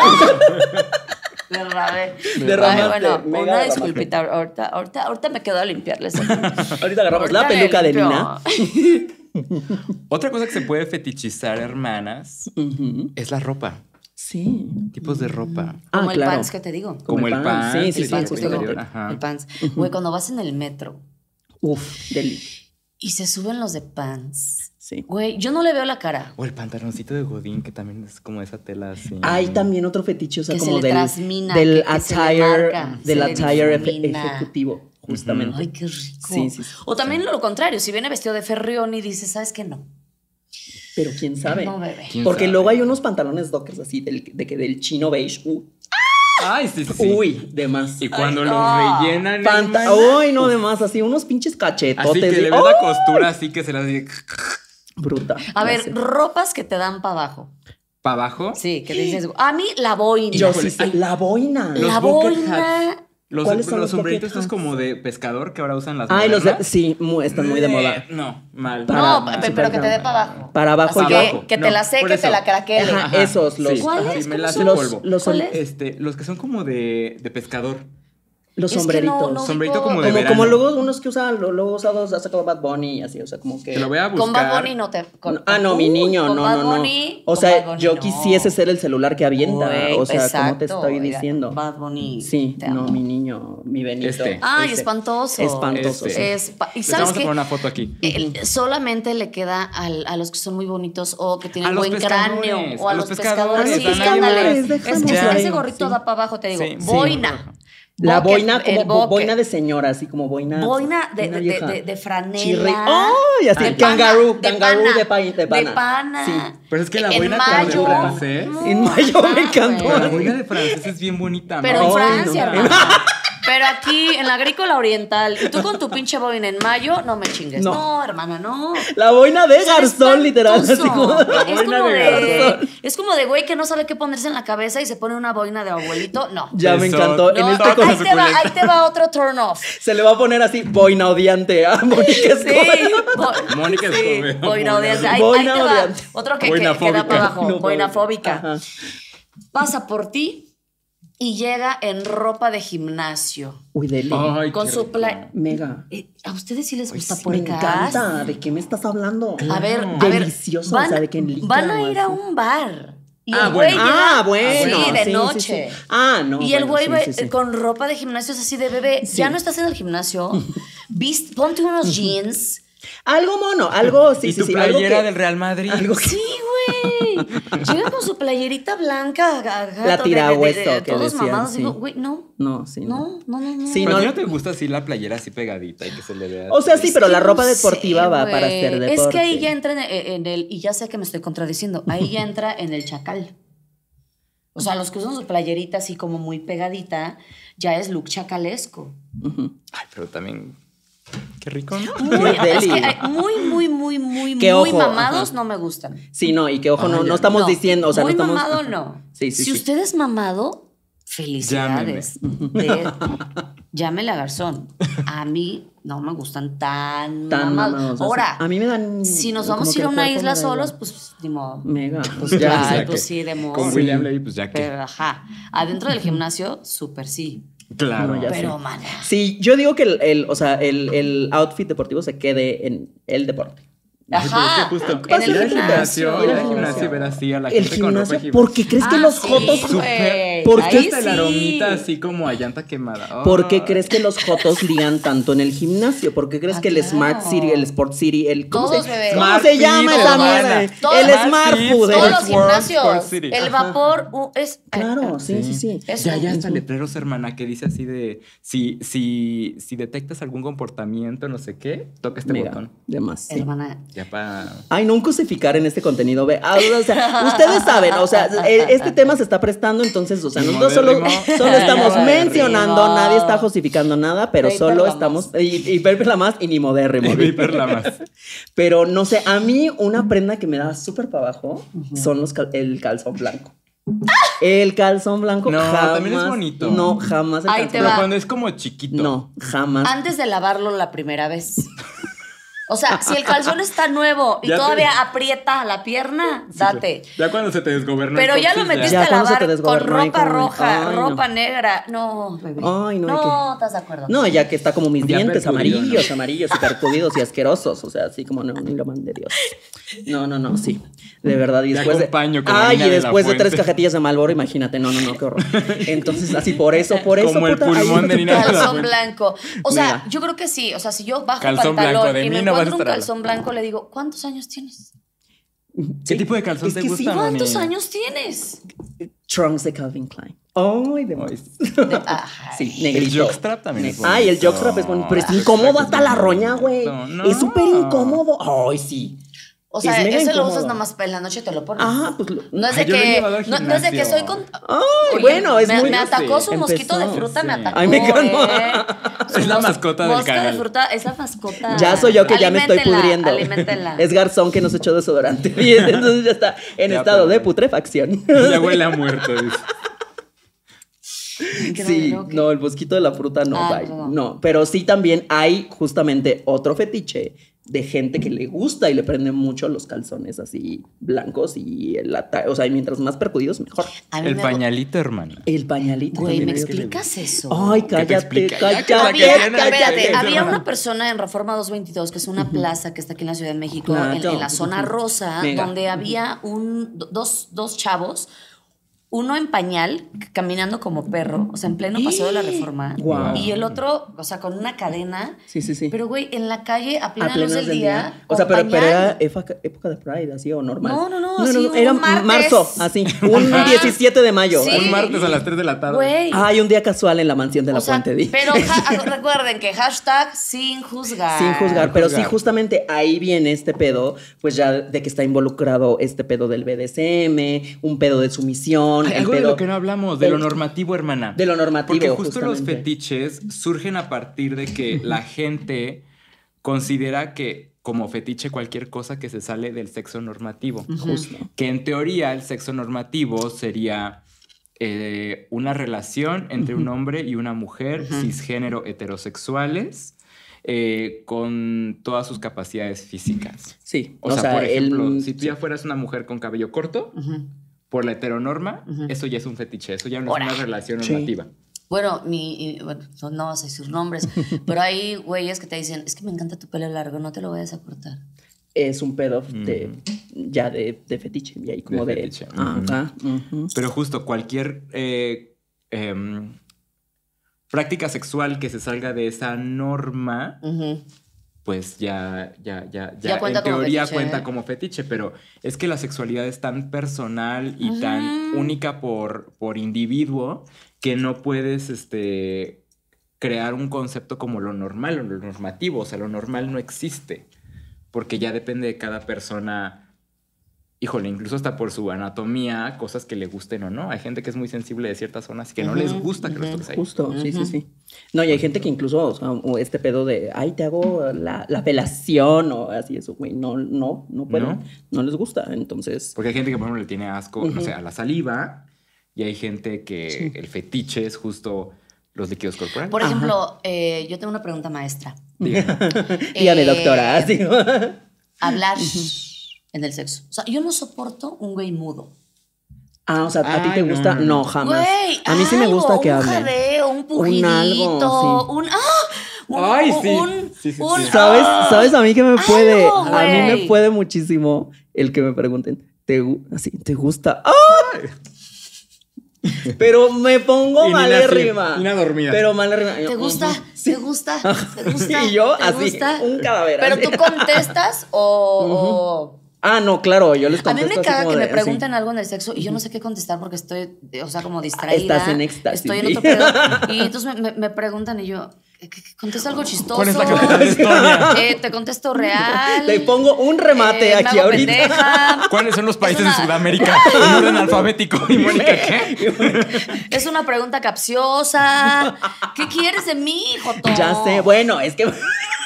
Derramé. Derramaste. Ay, bueno, Mega una derramaste. disculpita. Ahorita, ahorita, ahorita me quedo a limpiarles. Ahorita agarramos ahorita la peluca de limpio. Nina. Otra cosa que se puede fetichizar, hermanas, uh-huh. es la ropa. Sí. Tipos de ropa. Como ah, el claro. pants que te digo. Como, Como el pants. pants. Sí, sí, el sí. Pants, sí justamente. Ajá. El pants. Güey, cuando vas en el metro. Uf, deli. Y se suben los de pants. Sí. Güey, yo no le veo la cara. O el pantaloncito de Godín, que también es como esa tela así. Hay también otro fetiche, o sea, que como se le del, trasmina, del que, que se le attire, marca, del se le attire difumina. ejecutivo, justamente. Ay, qué rico. Sí, sí, sí. O también sí. lo contrario, si viene vestido de Ferrión y dices, ¿sabes qué? No. Pero quién sabe. No, bebé. ¿Quién Porque sabe? luego hay unos pantalones dockers así, del, de que del chino beige. Uh. Ay, sí, sí. Uy, de más. Y cuando Ay, los no. rellenan. Panta Uy, no, de más. Así, unos pinches cachetotes. Así que de... le ves ¡Oh! la costura así que se las dice. Bruta. A ver, sé. ropas que te dan para abajo. ¿Para abajo? Sí, que dices, a mí la boina. Yo sí sé, la boina. Los la bucket boina. hats. Los, ¿Cuáles son los los sombreritos bucket estos como de pescador que ahora usan las Ay, los de, modernas. sí, muy, están muy de moda. Eh, no, mal. Para- No, para- pe- pero que te dé para abajo. Para abajo Así yo. que, abajo. que te No, la por seque, eso. te la craquele. Ajá, Ajá, esos, los. sí. ¿Cuáles? Sí, me ¿Cómo la hace son? los, polvo. los, som- ¿Cuáles? Este, los que son como de, de pescador. los Es que sombreritos. no, no Sombrerito ubico. como de como, verano. como luego unos que usan, lo- luego usados ha sacado Bad Bunny y así, o sea, como que. Te lo voy a buscar. Con Bad Bunny no te... Con, ah, no, Uy, mi niño, con no, Bad no, no. Bunny, O con sea, Bad Bunny, yo no. quisiese ser el celular que avienta. Güey, o sea, exacto, ¿cómo te estoy oiga, diciendo? Bad Bunny. Sí, te no, amo. mi niño, mi Benito. Este. Ay, Ese. espantoso. Espantoso. Este. sí. Es pa- ¿Y Les sabes vamos a qué? poner una foto aquí. El- solamente le queda al- a los que son muy bonitos o que tienen A los buen pescadores, cráneo o a, a los los pescadores. pescadores, Sí, a nadie ándale. más. Es que Déjamoslo ese ahí, gorrito sí. da para abajo, te digo. Sí. Boina. La Bucket, boina, el como bo- bucket. boina de señora, así como boina. Boina de, boina de, vieja. de, de franela. Chirri. ¡Ay! Así, de el kangaroo, pana, kangaroo pana, de, pa- de pana. De pana. Sí. Pero es que la En boina mayo. de francés. En mayo me Ah, encantó. Pero la güey. boina de francés es bien bonita, ¿no? Pero en Ay, Francia, no. hermano. Pero aquí, en la agrícola oriental, y tú con tu pinche boina en mayo, no me chingues. No. No, hermana, no. La boina de Es garzón, literal. Así espantoso. como... Es boina como de de, garzón. es como de güey que no sabe qué ponerse en la cabeza y se pone una boina de abuelito. No. Ya me Eso. encantó. No, en este toca con- ahí, te va, ahí te va otro turn off. se le va a poner así, boina odiante a Mónica Sí, Escobedo. bo- Mónica sí, Escobedo. boina odiante. Ahí, ahí Boina te va. odiante. Otro que, que, que da Boinafóbica. para abajo. No, Boinafóbica. Ajá. Pasa por ti y llega en ropa de gimnasio. Uy, deli. Ay, Con qué su rico. playa. Mega. ¿A ustedes sí les gusta Me puercas? encanta. ¿De qué me estás hablando? A ver, a ver. Delicioso, o sea, de que en licra van a o ir a así. un bar. Y Ah, el güey bueno. llega- Ah, bueno. Sí, de sí, noche. sí, sí. Ah, no. Y el bueno, güey sí, va sí, sí. con ropa de gimnasio es así de bebé. Sí. Ya no estás en el gimnasio. Vist, ponte unos jeans. Algo mono, algo, sí, y sí, tu sí. algo playera que- del Real Madrid. algo que- Sí, güey. Llega con su playerita blanca. Gato, La tirahueso de- de- de- que Todos decían, mamados. sí. Digo, güey, no. No, sí. No, no, no, no. Sí, Pero no, a ti no te gusta así la playera así pegadita y que se le vea. O sea, sí, Es pero que la no ropa sé, deportiva va para güey. hacer deporte. Es que ahí ya entra en, en el, y ya sé que me estoy contradiciendo, ahí ya entra en el chacal. O sea, los que usan su playerita así como muy pegadita, ya es look chacalesco. Ay, pero también. Qué rico, ¿no? Muy, Qué es que deli. hay muy, muy, muy, muy, Que muy ojo, mamados ajá. no me gustan. Sí, no, y que ojo, no, Ay, no estamos No, diciendo, o sea, muy no estamos... mamado ajá. no. Sí, sí, si sí. usted es mamado, felicidades. De- llámele a Garzón. A mí no me gustan tan, Tan mamados. mamados, Ahora, a mí me dan... si nos como vamos a que ir a el una cuerpo isla me da solos, igual. pues ni modo. Mega, pues Ya, ya. o sea Ay, pues que sí, de modo. Con Sí. William Levy, pues ya que. Pero, ajá. Adentro del gimnasio, súper sí. Claro. No, ya Pero, sé. mana. Sí, yo digo que el, el, o sea, el, el outfit deportivo se quede en el deporte. Ay, pero Ajá. es que justo En el ir al gimnasio. gimnasio, ir al gimnasio y ver así a la El gente con ropa gimnasio, de ¿por qué crees que Ah, los sí, jotos... güey. ¿Por qué está sí. la aromita así como a llanta quemada? Oh. ¿Por qué crees que los jotos ligan tanto en el gimnasio? ¿Por qué crees ah, que el claro. Smart City, el Sport City, el ¿cómo Todos, se, bebé. ¿cómo se llama esa mierda? El Smart Food, todos los gimnasios, el vapor uh, es claro, sí, sí, sí. sí. Ya ya hasta letreros, hermana, que dice así de si si si detectas algún comportamiento, no sé qué, toca este Mega, botón. De más. Sí. Hermana. Ya para Ay, no cosificar en este contenido, ve. Ah, o sea, ustedes saben, o sea, este tema se está prestando, entonces, o sea, nosotros solo, solo estamos mencionando, nadie está justificando nada, pero Ve solo estamos y, y la más y ni modérrimo. Y la más. Pero no sé, a mí una prenda que me da súper para abajo uh-huh. son los cal- el calzón blanco. El calzón blanco no, jamás. también es bonito. No, jamás. El Ahí te Pero va. cuando es como chiquito. No, jamás. Antes de lavarlo la primera vez. O sea, si el calzón está nuevo y ya todavía te... aprieta la pierna, sí, date. Ya cuando se te desgobernó. Pero ya lo metiste ya. a lavar con ropa roja, Ay, ropa no. negra. No, bebé. Ay, no, no que... ¿estás de acuerdo? No, ya que está como mis ya dientes amarillos, ¿no? amarillos y percudidos y asquerosos. O sea, así como no, ni lo mande Dios. No, no, no, sí. De verdad. Y después de... Ay, y después de, de tres cajetillas de Marlboro, imagínate. No, no, no, qué horror. Entonces, así por eso, por eso. Como puta, el pulmón de Nina. Calzón blanco. O sea, Mira. yo creo que sí. O sea, si yo bajo calzón pantalón y me encuentro un calzón blanco, le digo, ¿cuántos años tienes? ¿Qué sí. tipo de calzón es te gusta, sí. ¿Cuántos mami? años tienes? Trunks de Calvin Klein. Ay, de más. Sí, negrito. El jockstrap también es bonito. Ay, el jockstrap es bonito. Pero es incómodo hasta la roña, güey. No, no. Es súper incómodo. Ay, sí. O sea, ese lo usas nada más en la noche y te lo pones. Ah, pues lo... No es de que no, no es de que soy con Ay, Oye, bueno, es me, muy me atacó su Empezó. mosquito de fruta, sí. me atacó. Ay, me calmó. Eh. Es la mascota del canal. De fruta, es la mascota. Ya soy yo que ya me estoy pudriendo. Aliméntenla. Es Garzón que nos echó desodorante. Y entonces ya está en ya, estado de putrefacción. Ya huele a muerto, dice. Sí, no, no, el mosquito de la fruta no, ah, bye. No. no, pero sí también hay justamente otro fetiche de gente que le gusta y le prende mucho los calzones así blancos y el ata- o sea, mientras más percudidos mejor. El pañalito, hermana. El pañalito. Güey, ¿me explicas eso? Ay, cállate, cállate. Había, espérate, había una persona en Reforma doscientos veintidós, que es una uh-huh. plaza que está aquí en la Ciudad de México, claro. en, en la zona uh-huh. rosa, Mega. donde había un dos, dos chavos. Uno en pañal, caminando como perro, o sea, en pleno paseo de la Reforma. Wow. Y el otro, o sea, con una cadena. Sí, sí, sí. Pero, güey, en la calle, a plena a luz del, del día. día. O sea, pero, pero era época, época de Pride, así, o normal. No, no, no. no, sí, no, no era martes. marzo, así. Un diecisiete de mayo. Sí. Un martes a las tres de la tarde. Güey. Ah, hay un día casual en la mansión de la o sea, Puente D. Pero ja- recuerden que hashtag sin juzgar. Sin juzgar. Pero juzgar. sí, justamente ahí viene este pedo, pues ya de que está involucrado este pedo del B D S M, un pedo de sumisión. Ay, el algo pedo... de lo que no hablamos, de lo normativo, hermana. De lo normativo, Porque justo justamente. los fetiches surgen a partir de que la gente considera que como fetiche cualquier cosa que se sale del sexo normativo. Justo. Que en teoría el sexo normativo sería eh, una relación entre uh-huh. un hombre y una mujer uh-huh. cisgénero heterosexuales eh, con todas sus capacidades físicas. Sí. O, o sea, sea, por ejemplo, el... si tú ya fueras una mujer con cabello corto... Uh-huh. Por la heteronorma, uh-huh. eso ya es un fetiche, eso ya no Ora. es una relación normativa. Sí. Bueno, ni, bueno, no vas a decir nombres, pero hay güeyes que te dicen, es que me encanta tu pelo largo, no te lo vayas a cortar. Es un pedo de, mm. ya de, de fetiche, y ahí como de... de fetiche. Ah, uh-huh. ah, uh-huh. Pero justo cualquier eh, eh, práctica sexual que se salga de esa norma... Uh-huh. pues ya, ya, ya, ya, ya en teoría fetiche, cuenta ¿eh? como fetiche, pero es que la sexualidad es tan personal y uh-huh. tan única por, por individuo que no puedes este, crear un concepto como lo normal o lo normativo. O sea, lo normal no existe, porque ya depende de cada persona. Híjole, incluso hasta por su anatomía, cosas que le gusten o no. Hay gente que es muy sensible de ciertas zonas y que uh-huh, no les gusta que uh-huh, los toques ahí. Justo, uh-huh. sí, sí, sí. No, y hay gente que incluso, o sea, este pedo de, ay, te hago la, la felación o así, eso, güey, no, no, no pueden, ¿no? no les gusta, entonces. Porque hay gente que, por ejemplo, le tiene asco, uh-huh. no sé, a la saliva, y hay gente que sí. el fetiche es justo los líquidos corporales. Por ejemplo, eh, yo tengo una pregunta maestra. Dígame, Dígame eh, doctora. Así. Hablar... Uh-huh. En el sexo. O sea, yo no soporto un güey mudo. Ah, o sea, ¿a Ay, ti te gusta? No, no jamás. Güey, a mí sí me gusta que hable. Un jadeo, un pujidito, un algo, sí. un... ¡Ah! Un, Ay, sí. Un, sí, sí, un, sí. ¿Sabes? ¡Ah! ¿Sabes a mí que me puede? Algo, a mí me puede muchísimo el que me pregunten, ¿te, así, ¿te gusta? ¡Ah! Pero me pongo malérrima. Y una dormida. Pero malérrima. ¿Te gusta? Sí. ¿Te gusta? ¿Te gusta? Y yo ¿Te así, gusta? un cadáver. ¿Pero así. tú contestas o...? Uh-huh. o... Ah, no, claro, yo les contesto. A mí me caga que de, me pregunten sí. algo en el sexo y yo no sé qué contestar porque estoy, o sea, como distraída. Estás en éxtasis. Estoy en otro pedo. Y entonces me, me, me preguntan y yo, contesto algo chistoso. ¿Cuál es la capital de Estonia? Eh, te contesto real. Te pongo un remate eh, aquí ahorita. Pendeja. ¿Cuáles son los países una... de Sudamérica en orden alfabético? ¿Y Mónica qué? Es una pregunta capciosa. ¿Qué quieres de mí, Joto? Ya sé, bueno, es que...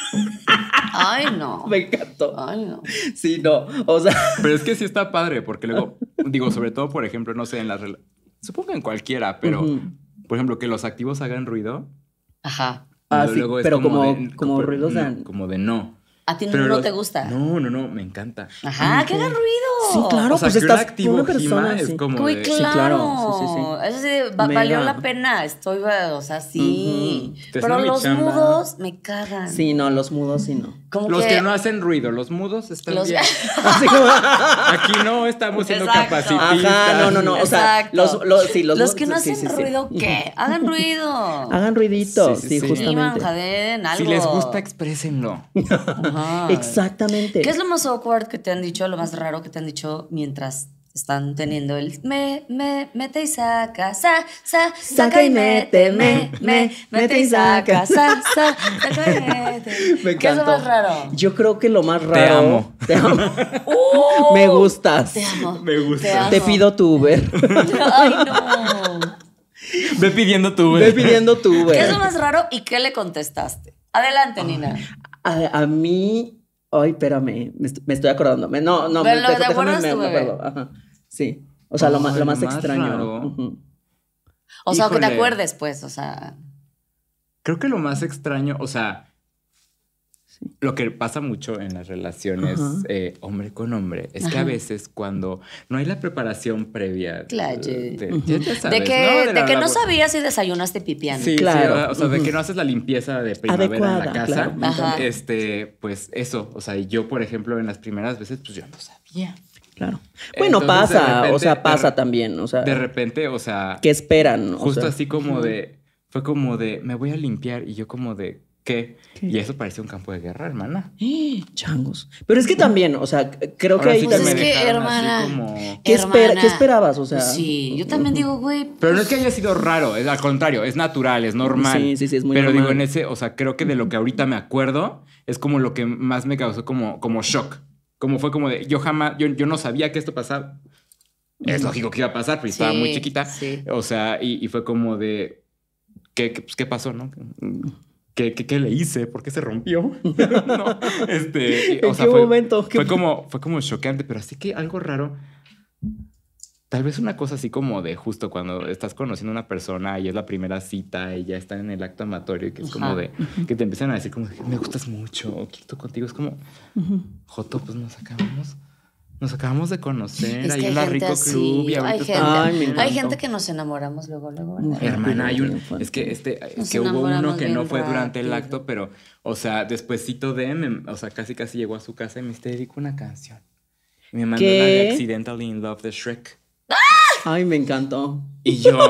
Ay, no. Me encantó. Ay, no. Sí, no, o sea... Pero es que sí está padre, porque luego, digo, sobre todo, por ejemplo, no sé, en las... Supongo en cualquiera, pero, uh-huh. por ejemplo, que los activos hagan ruido. Ajá. Ah, sí, pero como, como, de, como, como ruidos de... Como de no. ¿A ti pero no los... te gusta? No, no, no, me encanta. Ajá, que haga ruido. Sí, claro, o sea, pues que estás activo una persona es como Uy, de... claro. Sí, claro. Sí, sí, sí. Eso sí, va, valió la pena. Estoy, o sea, sí. Uh-huh. Pero los chamba. mudos me cagan. Sí, no, los mudos sí no. Los que... que no hacen ruido, los mudos están los... bien. Así como... Aquí no estamos siendo Exacto. capacitistas. Ajá, no, no, no. O sea, los, los, sí, los, los que no sí, hacen sí, ruido, sí. ¿qué? Hagan ruido. Hagan ruidito, sí, sí, sí, justamente. Jaden, algo. Si les gusta, exprésenlo. Exactamente. ¿Qué es lo más awkward que te han dicho, lo más raro que te han dicho mientras están teniendo el me, me, mete y saca, sa, sa, saca y mete, me, me, mete y saca, sa, sa, saca y mete? Me ¿Qué es lo más raro? Yo creo que lo más raro... Te amo. Te amo. Uh, me gustas. Te amo. Me gustas. Te, amo. Te pido tu Uber. Ay, no. Ve pidiendo tu Uber. Ve pidiendo tu Uber. ¿Qué es lo más raro y qué le contestaste? Adelante, Nina. A, a mí... Ay, espérame, me, est- me estoy acordando. Me, no, no, Pero me, lo de déjame, acuerdas me, tu me bebé. acuerdo. Ajá. Sí. O sea, oh, lo más, lo más, más extraño. Uh-huh. O sea, Híjole. que te acuerdes, pues, o sea. Creo que lo más extraño, o sea, sí. lo que pasa mucho en las relaciones uh-huh. eh, hombre con hombre es uh-huh. que a veces cuando no hay la preparación previa claro. de, de, uh-huh. ya sabes, de que, ¿no? de, de que no sabías si desayunaste pipián. Sí, claro. Sí, o sea, uh-huh. de que no haces la limpieza de primavera Adecuada, en la casa. Claro. Este, pues eso, o sea, yo, por ejemplo, en las primeras veces, pues yo no sabía. Claro. Bueno, Entonces, pasa, repente, o sea, pasa de, también, o sea. De repente, o sea. ¿Qué esperan? Justo o sea, así como uh-huh. de, fue como de, me voy a limpiar y yo como de, ¿qué? ¿Qué? Y eso parecía un campo de guerra, hermana. Changos. Pero es que también, o sea, creo Ahora que ahí sí también. Pues es que, hermana. Como... ¿Qué, espera, ¿Qué esperabas? O sea. Sí, yo también digo, güey. Pero no es que haya sido raro, es al contrario, es natural, es normal. Sí, sí, sí, es muy Pero normal. digo, en ese, o sea, creo que de lo que ahorita me acuerdo es como lo que más me causó como, como shock. Como fue como de, yo jamás, yo, yo no sabía que esto pasaba. Es lógico que iba a pasar, pero sí, estaba muy chiquita. Sí. O sea, y, y fue como de, ¿qué, qué, pues, ¿qué pasó, no? ¿Qué, qué, ¿Qué le hice? ¿Por qué se rompió? no, este, ¿En o sea, qué fue, momento? Fue como, fue como choqueante, pero así que algo raro. Tal vez una cosa así como de justo cuando estás conociendo a una persona y es la primera cita y ya están en el acto amatorio, que es como de que te empiezan a decir como me gustas mucho, quiero estar contigo. Es como, uh-huh. Joto, pues nos acabamos, nos acabamos de conocer. Es hay que un rico así, club y ahorita hay gente, Ay, hay gente que nos enamoramos luego, luego. ¿verdad? Hermana, hay un, es que este, es que hubo uno que no fue durante el acto, pero, o sea, despuésito de, me, o sea, casi casi llegó a su casa y me dedicó una canción. Y me mandó ¿Qué? la de Accidentally in Love de Shrek. Ay, me encantó. Y yo...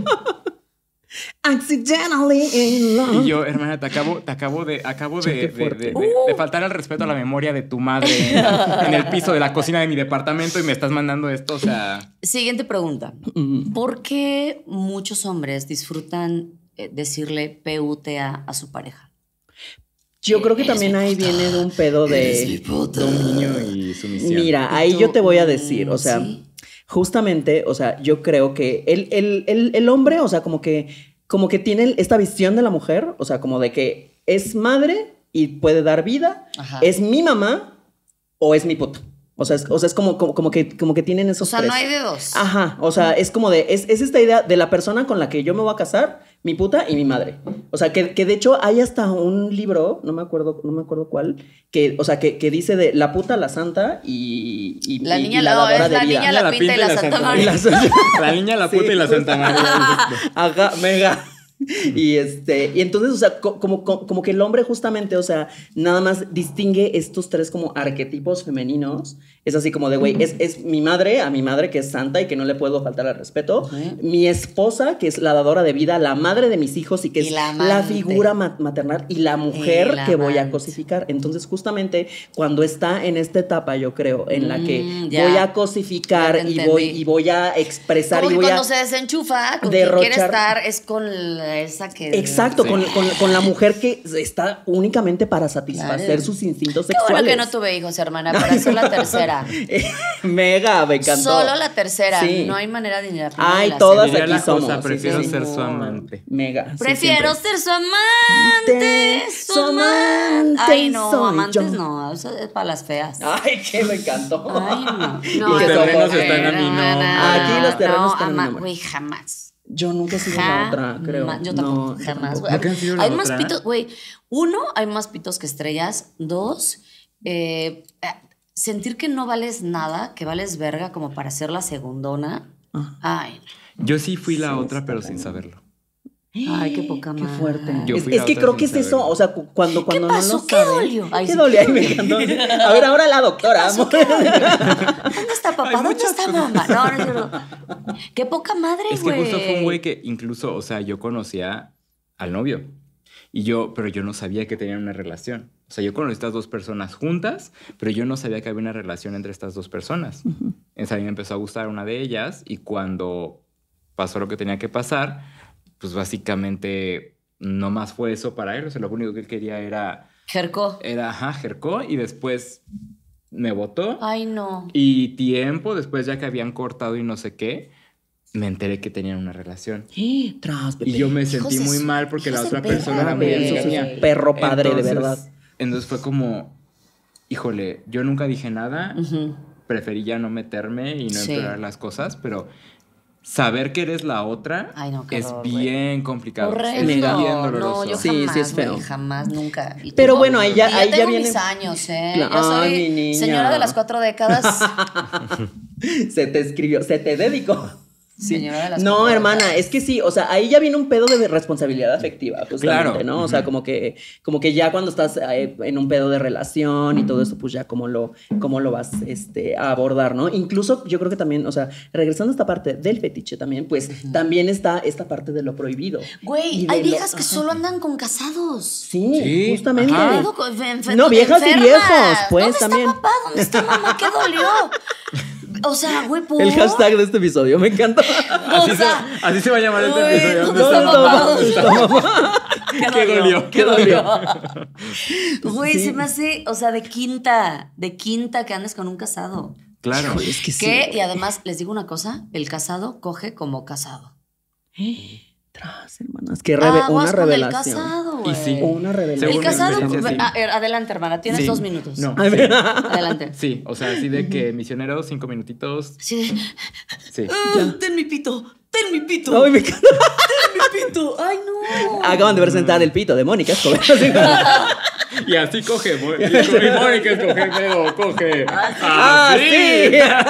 Accidentally in love. Y yo, hermana, te acabo, te acabo de... Acabo de, de, de, de, de, de faltar al respeto a la memoria de tu madre en, en el piso de la cocina de mi departamento y me estás mandando esto, o sea... Siguiente pregunta. ¿Por qué muchos hombres disfrutan eh, decirle P U T A a su pareja? Yo creo que también ahí viene de un pedo de dominio y sumisión. Mira, ahí yo te voy a decir, o sea... ¿Sí? Justamente, o sea, yo creo que el, el, el, el hombre, o sea, como que, como que tiene esta visión de la mujer, o sea, como de que es madre y puede dar vida, Ajá. es mi mamá o es mi puta. O sea, es, o sea, es como, como, como, que, como que tienen esos O sea, tres. no hay de dos. Ajá, o sea, es como de, es, es esta idea de la persona con la que yo me voy a casar, mi puta y mi madre. O sea, que, que de hecho hay hasta un libro, no me acuerdo, no me acuerdo cuál, que, o sea, que, que dice de la puta, la santa y, y la y, niña y la no, dadora es de la vida. niña, la, la pinta y la, la Santa María. María. La niña, la puta sí, y la Santa María. Ajá, mega. Y este, y entonces, o sea, co- como, como, como que el hombre justamente, o sea, nada más distingue estos tres como arquetipos femeninos Es así como de, güey, es, es mi madre, a mi madre que es santa y que no le puedo faltar al respeto. Uh-huh. Mi esposa, que es la dadora de vida, la madre de mis hijos y que y es la, la figura ma- maternal y la mujer y la que amante. Voy a cosificar. Entonces, justamente cuando está en esta etapa, yo creo, en la que mm, voy a cosificar y voy, y voy a expresar como y voy cuando a se desenchufa, con quien quiere estar es con esa que... Exacto, sí. con, con, con la mujer que está únicamente para satisfacer claro. sus instintos sexuales. Qué bueno que no tuve hijos, hermana, para ser la tercera. Mega, me encantó. Solo la tercera, sí. No hay manera de ni la primera. Ay, la todas aquí la somos. Cosa, prefiero sí, ser sí. su amante. Mega. Prefiero sí, ser su amante. Su amante. Ay, no, amantes yo. No, eso es para las feas. Ay, que me encantó. Ay, no. no los terrenos están a mí, no. Aquí los terrenos no, están ama, a mí. Güey, jamás. Yo nunca he sido la otra, creo. Yo tampoco, no, jamás. Yo tampoco. Hay más pitos, güey. Uno, hay más pitos que estrellas. Dos, eh, sentir que no vales nada, que vales verga como para ser la segundona. Ah. Ay. Yo sí fui la sí, otra, pero sin saberlo. Ay, qué poca madre. Qué fuerte. Yo es es que creo que es eso, o sea, cuando, cuando ¿Qué pasó? no lo ¿Qué sabe, dolió? Ay, ¿Qué sí. dolió? Ay, me encantó. A ver, ahora la doctora. Pasó, ¿qué ¿Dónde está papá? ¿Dónde está mamá? No, no, no, no. Qué poca madre, güey. Es que justo fue un güey que incluso, o sea, yo conocía al novio. Y yo, pero yo no sabía que tenían una relación. O sea, yo conocí a estas dos personas juntas, pero yo no sabía que había una relación entre estas dos personas. Uh-huh. O sea, a mí me empezó a gustar una de ellas y cuando pasó lo que tenía que pasar, pues básicamente no más fue eso para él. O sea, lo único que él quería era... Jercó. Era, ajá, jercó y después me botó. Ay, no. Y tiempo después, ya que habían cortado y no sé qué, me enteré que tenían una relación. Sí, tras, y yo me sentí muy mal porque la otra persona era muy amiga mía. Perro padre, entonces, de verdad. Entonces fue como, híjole, yo nunca dije nada, uh-huh. preferí ya no meterme y no sí. empeorar las cosas, pero saber que eres la otra Ay, no, es horror, bien güey. complicado. Horrendo. Es bien doloroso. No, yo jamás, sí, sí es feo. Güey, jamás, nunca. Y pero tengo, bueno, ahí ya, y ahí ya, ya viene... mis años, ¿eh? La... Yo soy Ay, mi niña. Señora de las cuatro décadas. Se te escribió, se te dedicó. Sí. Señora de las no, hermana, décadas. Es que sí, o sea, ahí ya viene un pedo de responsabilidad afectiva, justamente, claro. ¿no? O sea, como que, como que ya cuando estás en un pedo de relación y todo eso, pues ya cómo lo, cómo lo vas este, a abordar, ¿no? Incluso yo creo que también, o sea, regresando a esta parte del fetiche también, pues uh-huh. también está esta parte de lo prohibido. Güey, hay viejas lo, que ajá. solo andan con casados. Sí, sí. justamente. Enfer- no, viejas enfermas. y viejos, pues ¿Dónde también. ¿Dónde está papá? ¿Dónde está mamá? ¿Qué dolió? O sea, güey, ¿por? El hashtag de este episodio, me encanta. Así, o sea, se, así se va a llamar este güey, episodio. ¿Dónde está papá? ¿Dónde está mamá? ¿Qué dolió? ¿Qué dolió? Güey, sí. se me hace, o sea, de quinta, de quinta que andes con un casado. Claro. Híjole, es que sí. Que, y además, les digo una cosa, el casado coge como casado. Tras, hermanas, que reve- ah, una revelación. El casado, güey. Y sí. Una revelación. El casado, sí. ah, adelante, hermana, tienes sí. dos minutos. No. Sí. Adelante. Sí, o sea, así de que misioneros, cinco minutitos. Sí. Sí. Uh, ten mi pito, ten mi pito. Ay, me encanta. Ten mi pito. Ay, no. Acaban de presentar el pito de Mónica Escobar. Y así coge, y Mónica Escobar, pero coge. Ah, sí.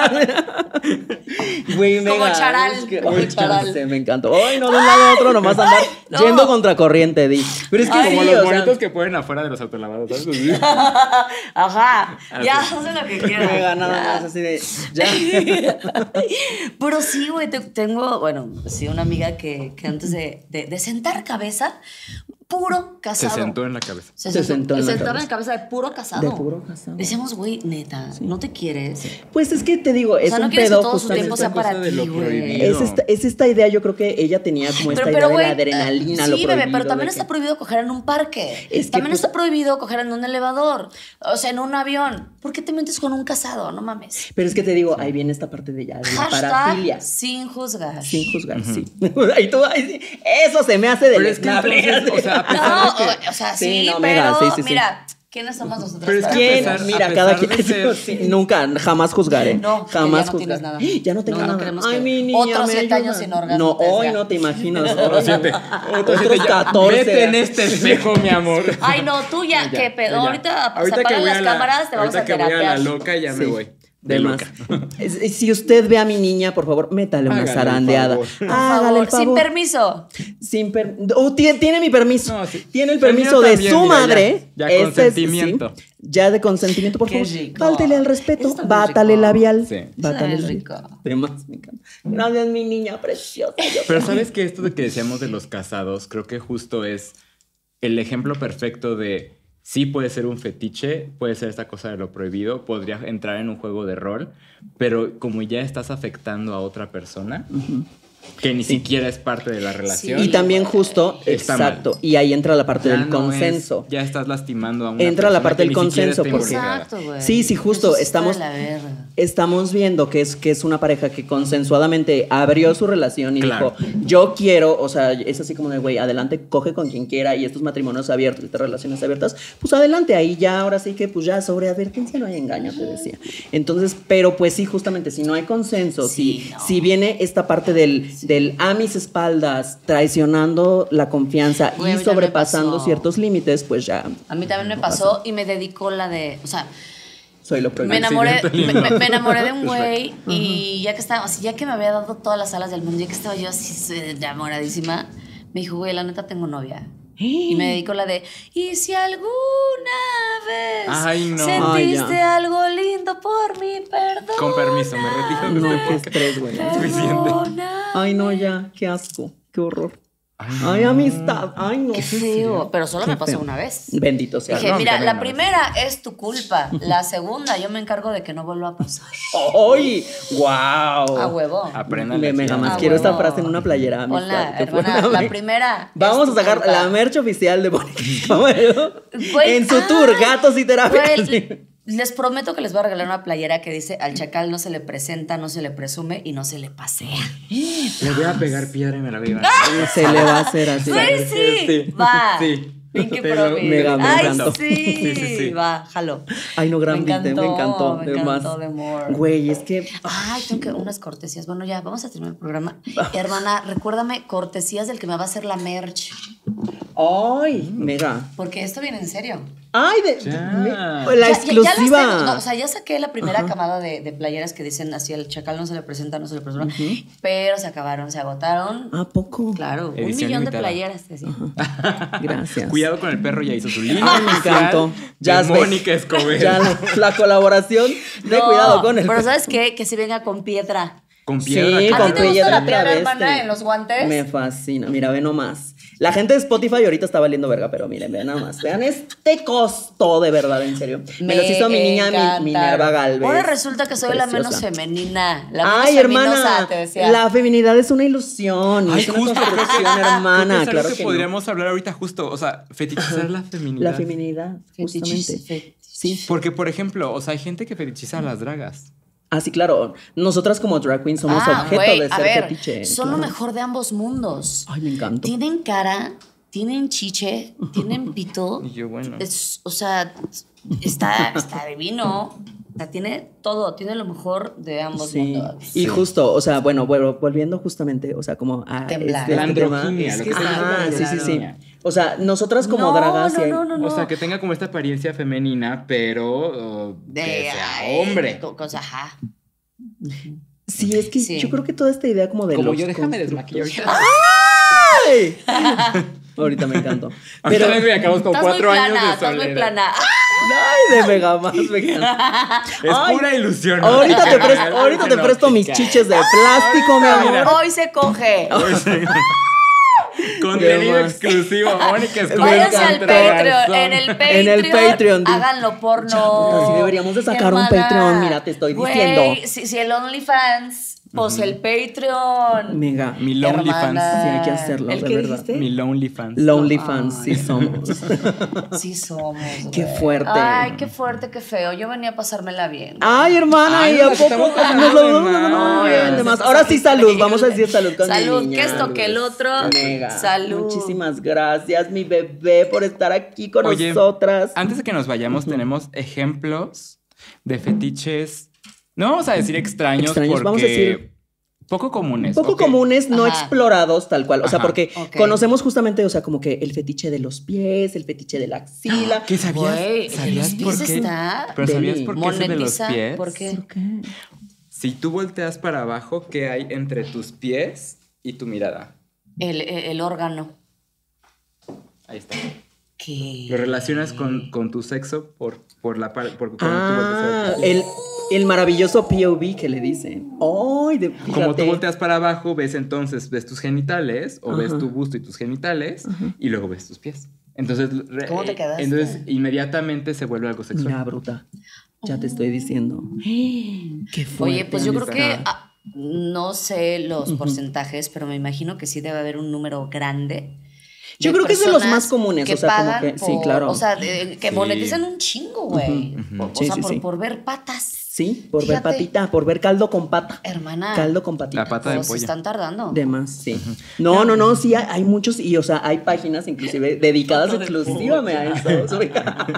Güey, como mega, charal, es que, como ay, charal. Se me encantó. Ay, no, de un lado a otro, nomás andar no. yendo contracorriente, di. Pero es que ay, como sí, los o bonitos sea, que ponen afuera de los autolavados, ¿sabes? Ajá, así. Ya, hacen lo que quieran. Mega, nada más, así de, ya. Pero sí, güey, te, tengo, bueno, sí, una amiga que, que antes de, de, de sentar cabeza, puro casado. Se sentó en la cabeza. Se, Se sentó, sentó en se la sentaba cabeza. en cabeza de puro casado. De puro casado. Decíamos, güey, neta, sí. ¿no te quieres? Pues es que te digo, es o sea, no un quieres pedo que todo su tiempo sea para de ti, güey. Es esta, es esta idea, yo creo que ella tenía como esta pero, idea pero, de la wey, adrenalina, sí, lo prohibido. bebé, pero también de está que... prohibido coger en un parque. Es que, también pues, está prohibido coger en un elevador. O sea, en un avión. ¿Por qué te metes con un casado? No mames. Pero es que te digo, ahí viene esta parte de ya, de la parafilia. Sin juzgar. Sin juzgar, uh-huh. sí. Ahí tú, ahí sí. Eso se me hace de pero es que entonces, o sea, a pesar no, de que... o sea, sí, sí, no, pero mega, sí, sí, sí. mira, ¿quiénes somos nosotros? Pero es que ¿quién? pesar, Mira, cada quien. ser... Sí, nunca, jamás juzgaré. No, jamás ya no juzgar. tienes nada. Ya no tengo no, nada. No Ay, que... mi niña, Otros siete ayuda. años sin orgasmo. No, hoy no te imaginas. Otros siete. Otros catorce. Vete en este espejo, mi amor. Ay, no, tú ya, ya qué pedo. Ya. Ahorita, pues, ahorita apagan las la, cámaras, te vamos a terapiar. Ahorita que voy a la loca, ya sí. me voy. De más. Si usted ve a mi niña, por favor, métale una hágale zarandeada. El Hágale el favor. Sin permiso. Sin per... oh, tiene, tiene mi permiso. No, sí. Tiene el permiso el de también, su mira, madre. Ya, ya consentimiento. Es, sí, Ya de consentimiento, por favor, fáltele al respeto, bátale labial. Sí. Bátale rico. Además, me encanta. Gracias, mi niña preciosa. Pero ¿sabes qué? Esto de que decíamos de los casados, creo que justo es el ejemplo perfecto de sí puede ser un fetiche, puede ser esta cosa de lo prohibido, podría entrar en un juego de rol, pero como ya estás afectando a otra persona... Uh-huh. Que ni sí. siquiera es parte de la relación. Sí, y también justo, exacto, mal. Y ahí entra la parte ya del no consenso. Es, ya estás lastimando a una Entra la parte del consenso. Porque, exacto, güey. Sí, sí, justo, estamos, estamos viendo que es, que es una pareja que consensuadamente abrió su relación y claro. dijo, yo quiero, o sea, es así como de, güey, adelante, coge con quien quiera y estos matrimonios abiertos, estas relaciones abiertas, pues adelante, ahí ya, ahora sí que pues ya sobre advertencia no hay engaño, te decía. Entonces, pero pues sí, justamente, si no hay consenso, sí, si, no. si viene esta parte del... del a mis espaldas, traicionando la confianza Güey, y sobrepasando ciertos límites, pues ya. A mí también me pasó y me dedicó la de, o sea, soy lo prohibido. Me enamoré, me, me, me enamoré de un güey y ya que estaba, así, ya que me había dado todas las alas del mundo, ya que estaba yo así enamoradísima, me dijo, güey, la neta tengo novia. Y me dedicó la de, y si alguna vez Ay, no. sentiste Ay, algo lindo por mí, perdona. Con permiso, me retiro de no, este qué estrés, güey. Suficiente. Ay, no, ya, qué asco, qué horror. Ay, Ay amistad. Ay, no. Qué feo. Pero solo qué me pasó feo. Una vez. Bendito sea. Dije, mira, la primera vez. Es tu culpa. La segunda, yo me encargo de que no vuelva a pasar. ¡Ay! ¡Wow! A huevo. Aprendan. Me mega más. Quiero huevo. Esta frase en una playera. Hola, hermana. La primera. Vamos a sacar culpa. La merch oficial de Mónica Escobedo. En su ah, tour, Gatos y Terapias. Les prometo que les voy a regalar una playera que dice al chacal no se le presenta, no se le presume y no se le pasea. Le voy a pegar piedra y me la voy a llevar. Se le va a hacer así. Sí, sí, sí. Va. Sí. Pinky Promise. Mega, me Ay, encantó. Sí. Sí, sí, sí. Va, jalo. Ay, no, gran me encantó, me encantó. Me encantó de more. Güey, es que... Ay, tengo que unas cortesías. Bueno, ya, vamos a terminar el programa. Hermana, recuérdame cortesías del que me va a hacer la merch. Ay, mega. Porque esto viene en serio. Ay, de, me, la ya, exclusiva. Ya, ya tengo, no, o sea, ya saqué la primera Ajá. camada de, de playeras que dicen así, el chacal no se le presenta, no se le presenta, uh-huh. pero se acabaron, se agotaron. ¿A poco? Claro, Edición un millón limitada. De playeras. Así. Gracias. Cuidado con el perro, ya hizo su línea. Ay, me encantó. Ya Mónica Escobedo. Ya la, la colaboración de no, cuidado con el pero ¿sabes qué? Que si venga con piedra. Con piedra. Sí, ¿A con ti te gusta la piedra, este. hermana, en los guantes? Me fascina. Mira, ve nomás. La gente de Spotify ahorita está valiendo verga, pero miren, vean nada más. Vean este costo de verdad, en serio. Me, Me los hizo mi niña mi, Minerva Galvez. Ahora resulta que soy Preciosa. La menos femenina. La menos Ay, hermana, te decía. La feminidad es una ilusión. Ay, es justo, una construcción, hermana. Es claro que, que podríamos no. hablar ahorita justo, o sea, fetichizar la feminidad. La feminidad, justamente. Fetichiz. Sí. Porque, por ejemplo, o sea, hay gente que fetichiza a las dragas. Ah, sí, claro. Nosotras como drag queen somos ah, objeto wey, de ser a ver, fetiche. Son claro. lo mejor de ambos mundos. Ay, me encanta. Tienen cara, tienen chiche, tienen pito. Y yo, bueno. Es, o sea, está, está divino. O sea, tiene todo, tiene lo mejor de ambos sí. mundos. Y sí. justo, o sea, bueno, bueno, volviendo justamente, o sea, como a Temblar. este, la androginia. Es lo que que ah, sí, sí, sí. O sea, nosotras como no, dragas... No, hay... no, no, no. O sea, que tenga como esta apariencia femenina, pero uh, de, que sea ay, hombre. Cosa, ajá. Sí, es que sí. yo creo que toda esta idea como de como los yo, déjame desmaquillar. ¡Ay! Ahorita me encantó. Pero me acabamos con cuatro plana, años de estás soledad. muy plana. Ay, de mega más, me encanta. Es Ay, pura ilusión. ¿no? Ahorita te presto, ahorita te presto mis chiches de plástico, mi amor. Hoy se coge. Hoy se... Contenido exclusivo, Mónica Escobedo. Váyanse al Patreon, en el Patreon. En el Patreon. Háganlo porno. Sí, deberíamos de sacar Hermana. Un Patreon, mira, te estoy Güey, diciendo. Si, si el OnlyFans, pues uh-huh. el Patreon. Mega. Mi Lonely Fans. Sí, hay que hacerlo, ¿El de qué verdad. dijiste? Mi Lonely Fans. Lonely Fans, sí somos. Sí somos. Qué güey. fuerte. Ay, qué fuerte, qué feo. Yo venía a pasármela bien. Ay, hermana, Ay, ¿y a poco nos lo vamos bien? Demás. Ahora sí, salud. Vamos a decir salud con salud, mi niña. que esto, que el otro. Mega. Salud. Muchísimas gracias, mi bebé, por estar aquí con Oye, nosotras. Antes de que nos vayamos, uh-huh. tenemos ejemplos de fetiches. No vamos a decir extraños, extraños porque... vamos a decir... Poco comunes. Poco okay. comunes, no Ajá. explorados tal cual. O sea, Ajá. porque okay. conocemos justamente, o sea, como que el fetiche de los pies, el fetiche de la axila. ¿Qué sabías? Wey, ¿Sabías por qué? Está Pero ¿sabías por qué es de los pies? ¿Por qué? ¿Por qué? Si tú volteas para abajo, ¿qué hay entre tus pies y tu mirada? El, el, el órgano. Ahí está. ¿Qué? Lo relacionas con, con tu sexo por, por la par- por cuando Ah, tú volteas. el, el maravilloso P O V que le dicen. ¡Ay! De, Como tú volteas para abajo, ves entonces, ves tus genitales, o Ajá. ves tu busto y tus genitales, Ajá. y luego ves tus pies. Entonces, re- ¿Cómo te quedaste? Entonces, inmediatamente se vuelve algo sexual. Mira, bruta. Ya te estoy diciendo. Qué fuerte. Oye, pues yo creo que amistad. ah, no sé los porcentajes, pero me imagino que sí debe haber un número grande. Yo de creo que es de los personas más comunes, que o sea, como pagan que- sí, por- claro. O sea, de- que Sí. monetizan un chingo, güey. Ujú, ujú. O, o Sí, sea, sí, por, sí. por ver patas. Sí, por ver Fíjate. patita, por ver caldo con pata. Hermana. Caldo con patita. La pata de Pues se pollo. están tardando. De más, sí. No, no, no, sí, hay, hay muchos, y o sea, hay páginas inclusive dedicadas Foto de exclusivamente a eso. Soy-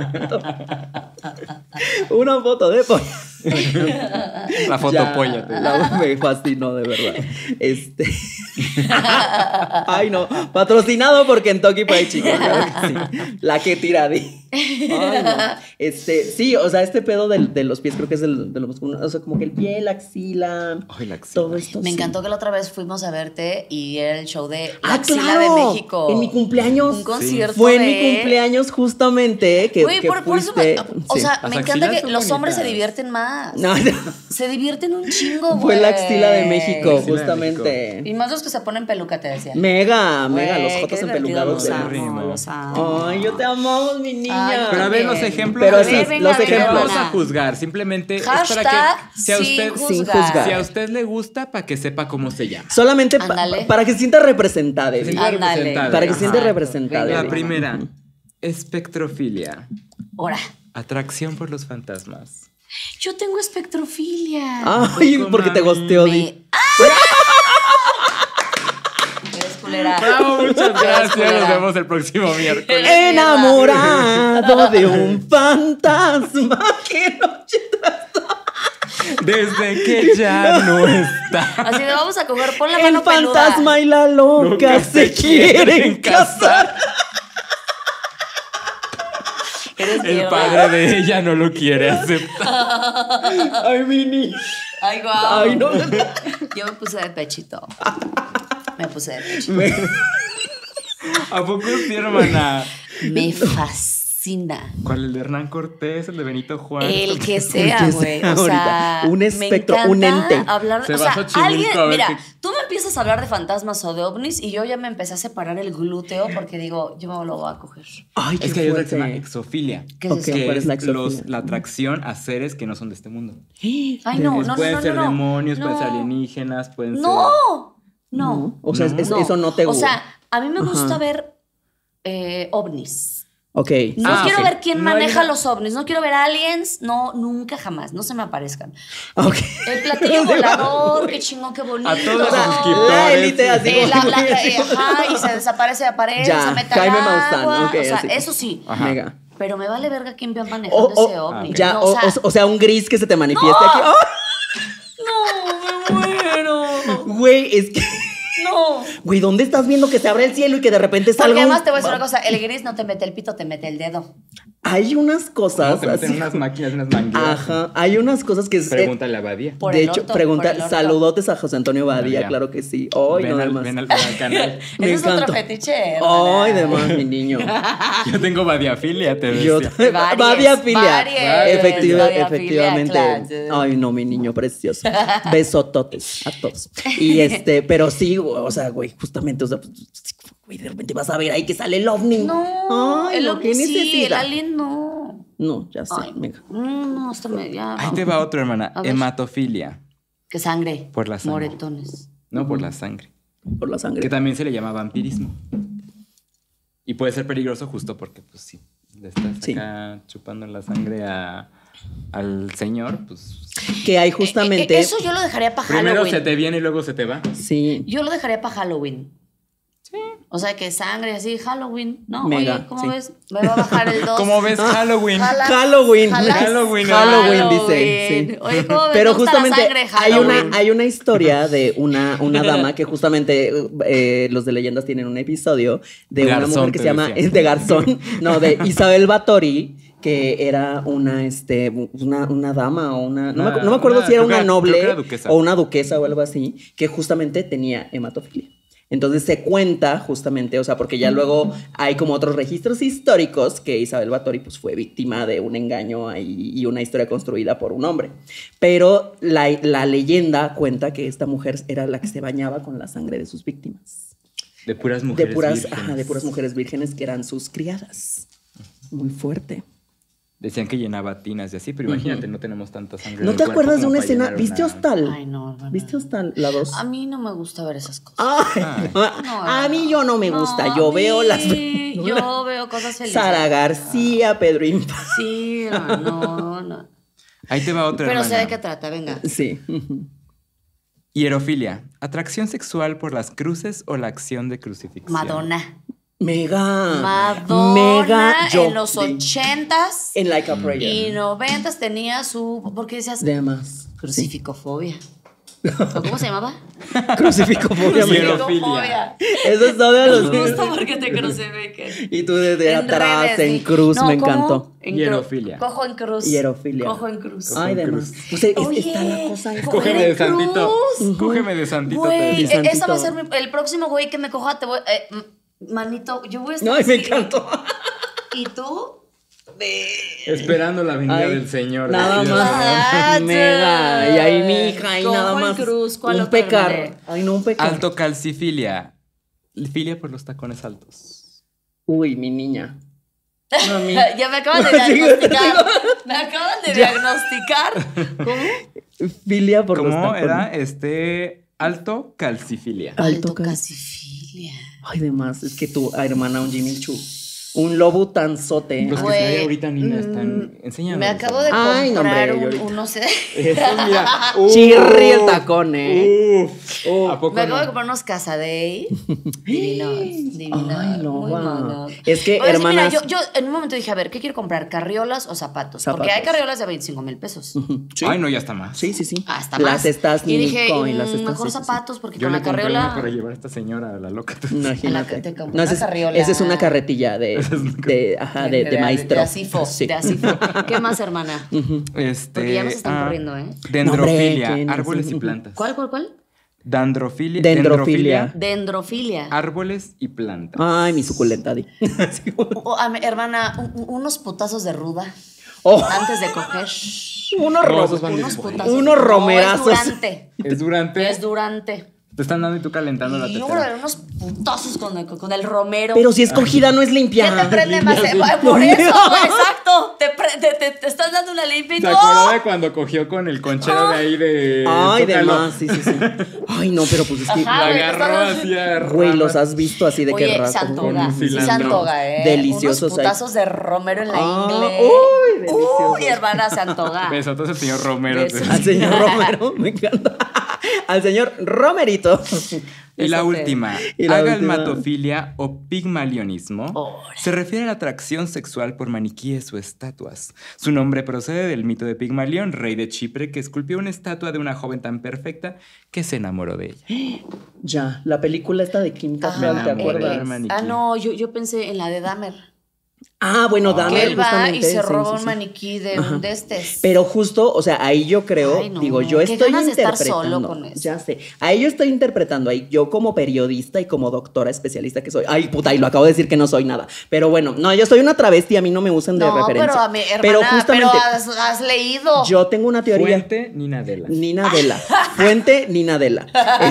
Una foto de pollo. La fotopolla. te digo. La, me fascinó, de verdad. Este. Ay, no. Patrocinado por Kentucky Fried Chicken. Claro que sí. La que tira de. Ay, no. Este, sí, o sea, este pedo del- de los pies creo que es el, de lo más común. O sea, como que el pie, la axila. Ay, la axila. Todo esto. Me sí. encantó que la otra vez fuimos a verte y era el show de La Ah, Axila claro. de México. En mi cumpleaños. Un concierto Fue en mi de- cumpleaños justamente que, Güey, que por, por eso fuiste. me, o Sí. sea, Las me encanta axilas que son los hombres se bonitas. divierten más. No, no. Se divierten un chingo, güey. Fue la axila de México, Axila de justamente. Y más los que se ponen peluca, te decía. Mega, mega, Güey, los qué jotos divertido, empelucados. los de- amo. amo, los amo. Ay, yo te amamos, mi niña. Ay, yo Pero a ver los también. ejemplos. Pero de- sí, venga, los venga, Que no ejemplos. vamos a hermana. juzgar, simplemente es Hashtag para que si a sin usted, juzgar. Sin juzgar. si a usted le gusta, para que sepa cómo se llama. Solamente pa- Ándale. para que se sienta representada. Se sienta Ándale. representada. Para que se sienta Ajá. representada. Venga, La venga. primera, espectrofilia. Ahora, Atracción por los fantasmas. yo tengo espectrofilia. Ay, Poco porque te mami. gosteó, Me- Di. Eres culera. Bravo, muchas gracias. culera. Nos vemos el próximo miércoles. Enamorado de un fantasma que noche tras Desde que ya no está. Así de vamos a coger, pon la el mano peluda. fantasma y la loca Nunca se quieren casar. Eres El mierda. padre de ella no lo quiere aceptar. Ay, mi niña. Ay, guau. Ay, no. Yo me puse de pechito. Me puse de pechito. Me- ¿A poco sí, hermana? Me fascina. ¿Cuál? ¿El de Hernán Cortés? ¿El de Benito Juárez? El que que sea, sea güey. O ahorita. sea, Un me espectro, encanta un ente. Hablar, Se o va sea, a Xochimilco alguien, a ver mira, qué- tú me empiezas a hablar de fantasmas o de ovnis y yo ya me empecé a separar el glúteo porque digo, yo me lo voy a coger. Ay, qué Es que hay otra que se llama fuerte. exofilia. ¿Qué es Ok, eso? Que ¿cuál es es la los- exofilia? la atracción a seres que no son de este mundo. Ay, no, Pues no, no, pueden no, ser no, no. demonios, pueden ser No. alienígenas, pueden ser... No, no. O sea, No. es- eso no te O gusta. sea, a mí me gusta Ajá. ver eh, ovnis. Ok. No Ah, quiero ok. ver quién No hay maneja una- los ovnis, no quiero ver aliens, no, nunca jamás, no se me aparezcan. Ok. El platillo volador, qué chingón, qué bonito. A todos los La suscriptores. élite así Eh, como- la- la- eh, ajá, y se desaparece, aparece, Ya, se mete Jaime al Maussan, agua. ok, o sea, así. eso sí. Ajá. Mega. Pero me vale verga quién vea O, manejando o- ese ovni. ya, No, o, o sea, o- o sea, un gris que se te manifieste ¡No! aquí. ¡Oh! no, me muero. Güey, es que. No. Güey, ¿dónde estás viendo que se abre el cielo y que de repente Porque salga un- además te voy a decir una cosa, el gris no te mete el pito, te mete el dedo. Hay unas No, cosas te meten así. unas máquinas, unas mangueras. Ajá, hay unas cosas que... es- Pregúntale a Badía. Por de el hecho, orto, pregunta, por el orto. saludotes a José Antonio Badía, Badía. claro que sí. Ay, ven, no, al, demás. ven al, ven al canal. Me Ese es otro encantó. fetiche, hermana. Ay, demás, mi niño. Yo tengo Badiafilia, te Yo decía. Varias, Badia filia. varias. Efectiva- Badia efectivamente. filia, claro. Ay, no, mi niño precioso. Besototes a todos. Y este, pero sí, o sea, güey, justamente, o sea, pues, güey, de repente vas a ver ahí que sale el ovni. No, Ay, el no, ovni qué sí, el necesidad. alien no. No, ya sé, Ay, venga. no, no, hasta me, ya. Ahí te va otro, hermana. A ver. Hematofilia. Que sangre. Por la sangre. Moretones. No por la sangre. Por la sangre. Que también se le llama vampirismo. Y puede ser peligroso justo porque, pues, si le estás Sí. acá chupando la sangre a, al señor, pues... Que hay Eh, justamente. eh, eso yo lo dejaría para Primero Halloween. se te viene y luego se te va. Sí. Yo lo dejaría para Halloween. Sí. O sea, que sangre así, Halloween. No, Mega, oye, ¿cómo sí. ves? Me va a bajar el dos. ¿Cómo ves Halloween? Jala- Halloween. jalas- Halloween, Halloween, dice. Sí. Oye, ¿cómo ves? Pero Me gusta la justamente sangre, hay Halloween. una, hay una historia de una, una dama que justamente eh, los de leyendas tienen un episodio de una Garzón, mujer que te se llama decía. es de Garzón, no, de Isabel Báthory, que era una, este, una, una dama o una, no, me, acu- no me acuerdo Una- si era creo que una era- noble creo que era duquesa. o una duquesa o algo así, que justamente tenía hematofilia. Entonces se cuenta justamente, o sea, porque ya luego hay como otros registros históricos que Isabel Báthory pues fue víctima de un engaño y, y una historia construida por un hombre. Pero la, la leyenda cuenta que esta mujer era la que se bañaba con la sangre de sus víctimas. De puras mujeres de puras, vírgenes. Ajá, de puras mujeres vírgenes que eran sus criadas. Muy fuerte. Decían que llenaba tinas y así, pero imagínate, uh-huh. no tenemos tanta sangre. ¿No te acuerdas de una escena? ¿Viste una... Hostal? Ay, no, no. ¿Viste Hostal? La dos. A mí no me gusta ver esas cosas. Ay, Ay. No, a mí yo no me no, gusta. Yo veo las. Yo veo cosas felices. Sara García, Pedro Infante. Sí, no, no, no. Ahí te va otra. Pero hermana. sé de qué trata, venga. Sí. Hierofilia. Atracción sexual por las cruces o la acción de crucifixión. Madonna. Mega. Madonna Mega en los ochentas en Like a Prayer y noventas tenía su, ¿por qué decías? De más. Crucificofobia. ¿Cómo se llamaba? Crucificofobia. Hierofilia. Eso es todo de los. Me gusta porque te crucifiquen. Y tú desde en atrás redes, en cruz, no, me ¿cómo? Encantó. En Hierofilia. Cojo en cruz. Hierofilia. Cojo en cruz. Ay, de más. O sea, Oye, está la cosa. En Cógeme de santito. Uh-huh. Cógeme de santito. Güey, esa va a ser mi, el próximo güey que me coja. Te voy. Eh, Manito, yo voy a estar. Ay, me encantó. ¿Y tú? De... Esperando la venida Ay, del Señor. Nada más. Mega. Y ahí mi hija, y nada más. Cruz, ¿cuál un pecar. Ay, no, un pecar. Altocalcifilia. Filia por los tacones altos. Uy, mi niña. Mami. Ya me acaban de diagnosticar. Me acaban de diagnosticar. ¿Cómo? Filia por ¿Cómo los tacones. ¿Cómo era? Este. Altocalcifilia. Altocalcifilia. Ay, de más. Es que tú, hermana, un Jimmy Choo. Un lobo tanzote. Los que trae ahorita, Nina, están... Enséñame. Me acabo de comprar Ay, no, hombre, un, un, no sé. Eso, mira. Uh, Chirri el tacón, ¿eh? Uf. Uh, ¿A poco Me acabo no? de comprar unos Casadei. Divinos, divinos. Ay, no, muy monos. Es que, Oye, hermanas... Sí, mira, yo, yo en un momento dije, a ver, ¿qué quiero comprar? ¿Carriolas o zapatos? zapatos? Porque hay carriolas de veinticinco mil pesos. Uh-huh. ¿Sí? Ay, no, ya está más. Sí, sí, sí. Hasta las más. Estas y dije, y las estas, mejor sí, zapatos sí. porque yo con la carriola... Yo para llevar a esta señora a la loca. Imagínate. La, no, esa es, esa es una carretilla de... de ajá, de, de, de maestro. De asifo, sí. de asifo. ¿Qué más, hermana? Uh-huh. Este, porque ya nos están ah, corriendo, ¿eh? Dendrofilia, no, árboles no y plantas. ¿Cuál, cuál, cuál? Dendrofilia. Dendrofilia. Dendrofilia. Árboles y plantas. Ay, mi suculenta. Di. oh, a mi, hermana, un, unos putazos de ruda. Oh. Antes de coger. Unos, no, ro- unos putazos. Unos romerazos. No, es durante. Es durante. Es durante. Te están dando y tú calentando y la tercera. Y tercera. unos putazos con el, con el romero. Pero si es cogida, no es limpia. ¿Qué te prende más? Eh, por eso, exacto. Te, pre, te, te, te estás dando una limpia y ¿Se no? acuerda de cuando cogió con el conchero de ahí de... Ay, de más, sí, sí, sí. Ay, no, pero pues es que... Ajá, la agarró así a Güey, los has visto así de Oye, que rato. Se antoja, sí se antoja, ¿eh? Deliciosos. Unos putazos ahí. De romero en la ah, ingle. Uy, delicioso. Uy, hermana, se antoja. Besotos al señor Romero. Al señor Romero, me encanta. Al señor Romerito. Y la última, y la agalmatofilia última. O pigmalionismo oh, se refiere a la atracción sexual por maniquíes o estatuas. Su nombre procede del mito de Pigmalión, rey de Chipre, que esculpió una estatua de una joven tan perfecta que se enamoró de ella. Ya, la película esta de Kim Cattrall, ¿te acuerdas? Ah, no, yo, yo pensé en la de Dahmer. Ah, bueno, Dahmer, que él va justamente. y se roba sí, sí, un sí. maniquí de Ajá. un de estos. Pero justo, o sea, ahí yo creo, Ay, no. digo, yo Qué estoy ganas de estar interpretando. solo con eso. Ya sé. Ahí yo estoy interpretando, ahí yo como periodista y como doctora especialista que soy. Ay, puta, y lo acabo de decir que no soy nada. Pero bueno, no, yo soy una travesti, a mí no me usan de no, referencia. pero a mi hermana, pero justamente, pero has, has leído. Yo tengo una teoría. Fuente, Nina Dela. Nina Dela. Fuente, Nina Dela.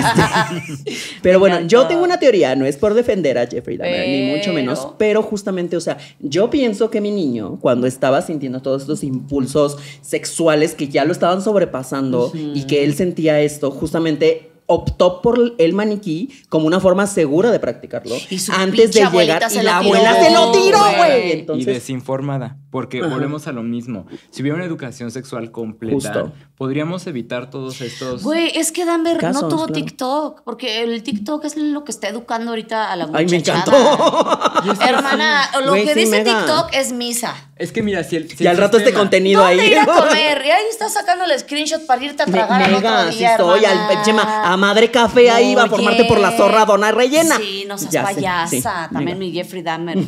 Este, pero bueno, yo tengo una teoría, no es por defender a Jeffrey Dahmer, pero... ni mucho menos, pero justamente, o sea, yo pienso que mi niño, cuando estaba sintiendo todos estos impulsos sexuales que ya lo estaban sobrepasando uh-huh. y que él sentía esto, justamente optó por el maniquí como una forma segura de practicarlo antes de llegar y la abuela se lo tiró, güey. Entonces... Y desinformada, porque uh-huh. volvemos a lo mismo. Si hubiera una educación sexual completa, Justo. podríamos evitar todos estos... Güey, es que Dahmer casos, no tuvo claro. TikTok, porque el TikTok es lo que está educando ahorita a la muchachada. Ay, me encantó. Hermana, lo Güey, que sí, dice mega. TikTok es misa. Es que mira, si el, si y al el rato sistema... este contenido ¿Dónde ahí. ir a comer? Y ahí está sacando el screenshot para irte a tragar al Mega, otro sí día, soy, hermana. al, Chema, a madre café ahí va a formarte por la zorra dona rellena. Sí, no seas Ya sé, payasa. sí, También mega. mi Jeffrey Dahmer.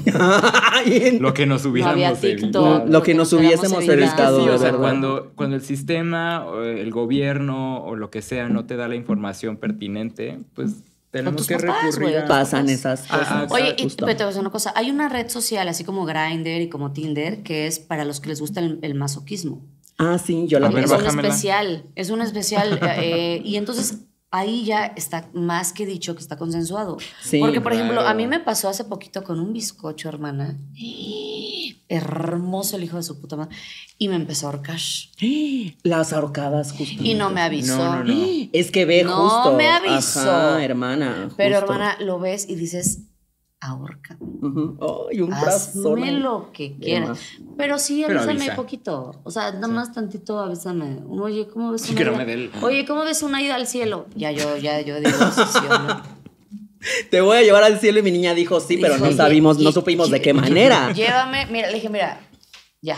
Lo que nos hubiéramos no había evitado. TikTok, Lo que nos hubiésemos evitado, Sí, de o sea, verdad. cuando, cuando el sistema, o el gobierno o lo que sea no te da la información pertinente, pues tenemos que papás, recurrir güey, a... Pasan esas cosas. Ah, Oye, y te voy a decir una cosa. Hay una red social, así como Grindr y como Tinder, que es para los que les gusta el, el masoquismo. Ah, sí, yo la A ver, Es tengo. un bájamela. especial, es un especial. eh, y entonces ahí ya está más que dicho que está consensuado. Sí, Porque, por ejemplo, claro. a mí me pasó hace poquito con un bizcocho, hermana. Hermoso el hijo de su puta madre. Y me empezó a ahorcar. Las ahorcadas, justo. Y no me avisó. No, no, no. Es que ve No justo. me avisó. Ajá, hermana. Pero, justo. hermana, lo ves y dices, ahorca. Ujú. Ay, un Hazme brazón. lo que quieras. Demás. Pero sí, Pero avísame avisa. poquito. O sea, nada más tantito avísame. Oye, ¿cómo ves una Que no ida? me dé el- Oye, ¿cómo ves una ida al cielo? Ya yo, ya yo digo, sí, sí o no. Te voy a llevar al cielo y mi niña dijo sí, pero Dijo, no "Lle- sabimos, no lle- supimos de lle- qué manera. Llévame, mira, le dije, mira, ya.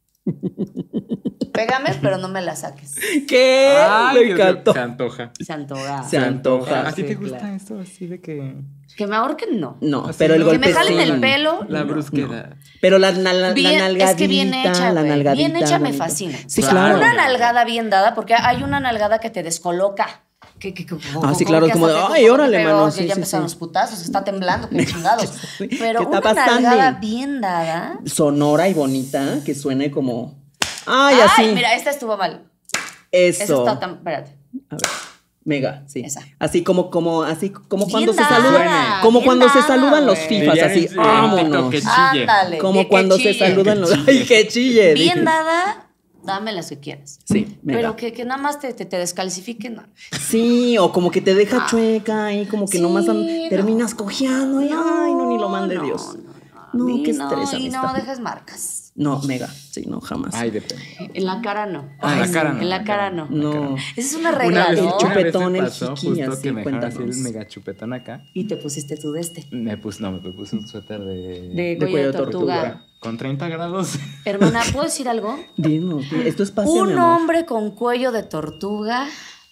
Pégame, pero no me la saques. ¿Qué? Ay, Me Dios mío, encantó. se antoja. Se antoja. Se antoja. ¿A ti Sí, te gusta claro. esto así de que... Que me ahorquen, no. No, Así pero el no. Que golpe me jalen sí. el pelo. La no. brusquedad. Pero la, la, la, Bien, la nalgadita, es que bien hecha, la güey. nalgadita. Bien hecha me bonita. fascina. Sí, Claro. claro. Una nalgada bien dada, porque hay una nalgada que te descoloca. Que, que, que, Ah, sí, claro, que como de, hasta te- ay, como órale, que, mano, pero sí, ya sí, empezaron sí. los putazos, está temblando, qué chingados. Sí. Pero ¿Qué está una pasando? nalgada bien dada. Sonora y bonita, que suene como... Ay, Ay, así. mira, esta estuvo mal. Esa Eso. está tan. Espérate. A ver. Mega, sí. Esa. Así como, como, así como Bien cuando se dada, saludan. Como bien cuando se dada, saludan los güey. fifas, Dirían así. en- en Vámonos. TikTok que chille. Ándale. Como que cuando se chille. saludan los. Que Ay, que chille. Bien dije. dada, dame las que quieras. Sí, mega. Pero que, que nada más te, te, te descalifiquen, no. Sí, o como que te deja chueca y como que Sí, nomás an- no. terminas cojeando y ay, no, ni lo mande no, Dios. No, No, no, qué no, estrés, y no amistad. dejes marcas. No, mega. Sí, no, jamás. Ay, depende. En la cara no. Ah, en la cara no. En la cara no. No. Esa es una regla, Una vez, ¿no? chupe- una vez chupetón, me el pasó jiqui, justo así, que me dejaron así el cuéntanos. mega chupetón acá. Y te pusiste tú de este. Me puse, no, me puse un suéter de... De, De cuello cuello de de tortuga. tortuga. Con treinta grados. Hermana, ¿puedo decir algo? Dinos, esto es pasión, Un mi amor. hombre con cuello de tortuga.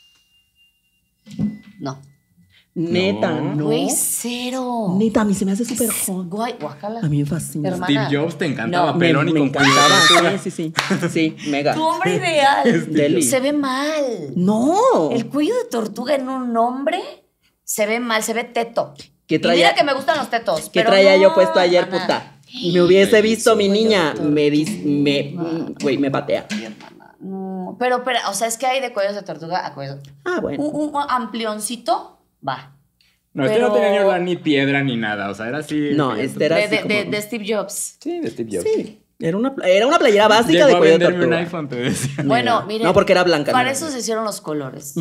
No. Neta, No. no. Güey, cero. Neta, a mí se me hace súper hot. Guay, guacala. A mí me fascina. Hermana. Steve Jobs te encantaba, No. Me, pelón y me con cuello de encantaba. tortuga. Sí, sí, sí. Sí, mega. Tu hombre ideal. Deli. Se ve mal. No. El cuello de tortuga en un hombre se ve mal, se ve teto. ¿Qué Y traía- mira que me gustan los tetos. ¿Qué pero traía no, yo puesto ayer, hermana. puta? Me hubiese visto mi Cuello de niña. tortuga. Me dis, me, güey, me patea. No, pero, pero, o sea, es que hay de cuellos de tortuga a cuellos. Ah, bueno. Un, un amplioncito, va. No, este Pero- no tenía ni olor ni piedra ni nada. O sea, era así... No, este era De, así de, de, como- de Steve Jobs. Sí, de Steve Jobs. Sí, era una, era una playera básica Llegó de a cuello de venderme un tortuga. iPhone, te decía. Bueno, Mira. miren. No, porque era blanca, Para mira. eso se hicieron los colores.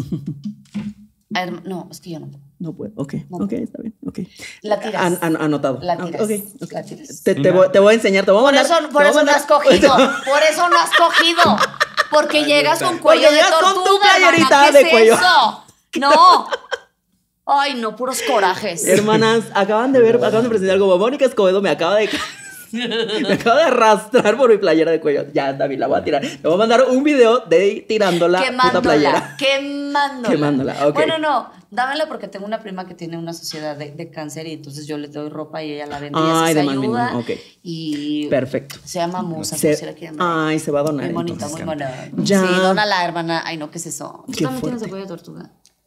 Ay, herma- no, es que yo no. No puedo. Ok, No. ok, está bien. Ok. La tiras. An- an- anotado. La Ah, tiras. ok, ok. La tiras. Te, te voy, te voy a enseñar, te voy a Por mandar. eso, por te eso voy a no has mandar- cogido. Por eso no has cogido. Porque Ahí llegas está. con cuello Porque de llegas con tu tortuga, playerita hermana. ¿Qué de es cuello. eso? No. Ay, no, puros corajes. Hermanas, acaban de ver, acaban de presentar algo. Mónica Escobedo me acaba de. Me acaba de arrastrar por mi playera de cuello. Ya, David, la voy a tirar. Le voy a mandar un video de tirando la puta Quemándola, playera. quemándola. Quemándola, ok. Bueno, no, dámela porque tengo una prima que tiene una sociedad de, de cáncer y entonces yo le doy ropa y ella la vende y así Ay, se de mal ayuda. menú, ok. Y Perfecto. se llama Musa, Se- por si la quieren ver. Ay, se va a donar. Muy bonita, entonces. muy buena. Ya. Sí, dona la hermana. Ay, no, ¿qué es eso? ¿Tú Qué también tienes fuerte. de cuello de tortuga?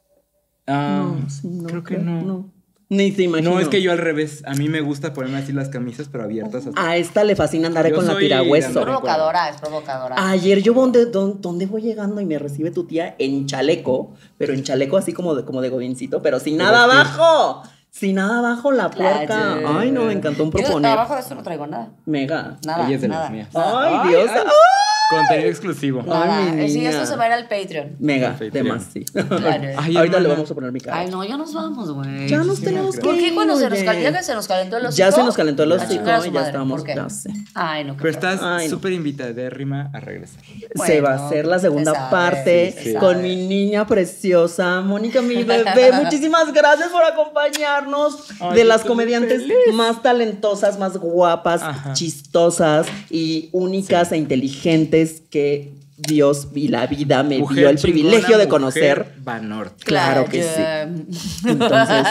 Ah, No, sí, no, creo que no. Ni te imagino. No, es que yo al revés. A mí me gusta ponerme así las camisas, pero abiertas. Así. A esta le fascina andar Yo con la soy tirahueso. Es de- provocadora, es provocadora. Ayer yo donde, donde, donde voy llegando y me recibe tu tía en chaleco, pero en chaleco así como de, como de godincito, pero sin nada vestir. abajo. Sin nada abajo la puerca. Claro. Ay, no, me encantó un Yo proponer. abajo de esto no traigo nada. Mega. Nada, Ella es de las nada. mías. nada. Ay, Dios. ay. ¡Ah! Contenido exclusivo. Nada. Ay, mi Eh, sí, niña. esto se va a ir al Patreon. Mega, Perfecto. de más, sí. Claro. Ay, Ahorita le hermana. vamos a poner mi cara. Ay, no, ya nos vamos, güey. ya nos muchísimas tenemos que ¿Por qué ir, cuando se nos, oye. cal- ya que se nos calentó el hocico? Ya se nos calentó el a hocico chingar a su y ya madre? estábamos. ¿Por qué? Ya sé. Ay, no, qué Pero feo. estás Ay, no. súper invitadérrima a regresar. Se va a Bueno, hacer la segunda se sabe, parte se sabe. con mi niña preciosa, Mónica, mi bebé. Muchísimas gracias por acompañarnos. Ay, de yo las estoy comediantes feliz. más talentosas, más guapas, Ajá. chistosas y únicas e inteligentes que Dios y la vida me Mujer dio el chingona, privilegio de mujer conocer. Banorte. Claro que sí. Entonces,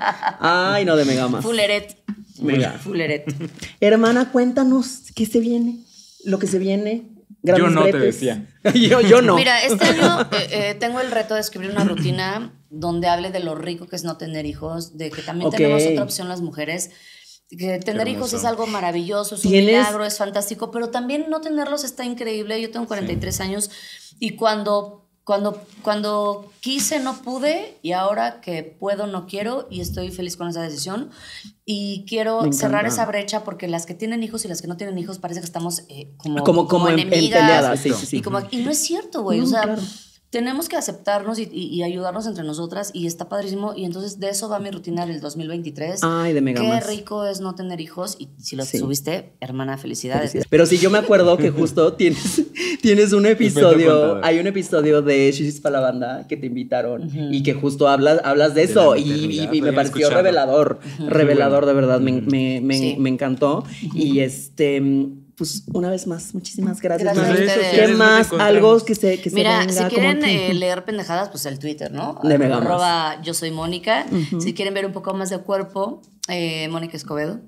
ay, no de mega más. Fulleret. Mega. Fulleret. Hermana, cuéntanos qué se viene, lo que se viene. Yo no bretes. Te decía. yo, yo no. Mira, este año eh, eh, tengo el reto de escribir una rutina donde hable de lo rico que es no tener hijos, de que también okay. tenemos otra opción las mujeres, que tener hijos es algo maravilloso, es un milagro, es fantástico, pero también no tenerlos está increíble. Yo tengo cuarenta y tres sí. años y cuando... Cuando, cuando quise no pude y ahora que puedo no quiero y estoy feliz con esa decisión y quiero cerrar esa brecha porque las que tienen hijos y las que no tienen hijos parece que estamos eh, como, como, como, como enemigas. Sí, sí, sí. Y, como, y no es cierto, güey. No, o sea, claro. tenemos que aceptarnos y, y, y ayudarnos entre nosotras y está padrísimo. Y entonces de eso va mi rutina del dos mil veintitrés. Ay, de mega Qué más. rico es no tener hijos y si lo sí. subiste, hermana, felicidades. felicidades. Pero sí, yo me acuerdo que justo tienes, tienes un episodio, hay un episodio de Shishis para la banda que te invitaron uh-huh. y que justo hablas, hablas de, de eso y, y, y me pareció escuchado. revelador, uh-huh. revelador de verdad, uh-huh. me, me, me, sí. me encantó uh-huh. y este... Pues una vez más, muchísimas gracias. gracias ¿Qué más? Algo que se que Mira, se venga, si quieren eh, leer pendejadas, pues el Twitter, ¿no? De mega Arroba yo soy Mónica. Uh-huh. Si quieren ver un poco más de cuerpo, eh, Mónica Escobedo.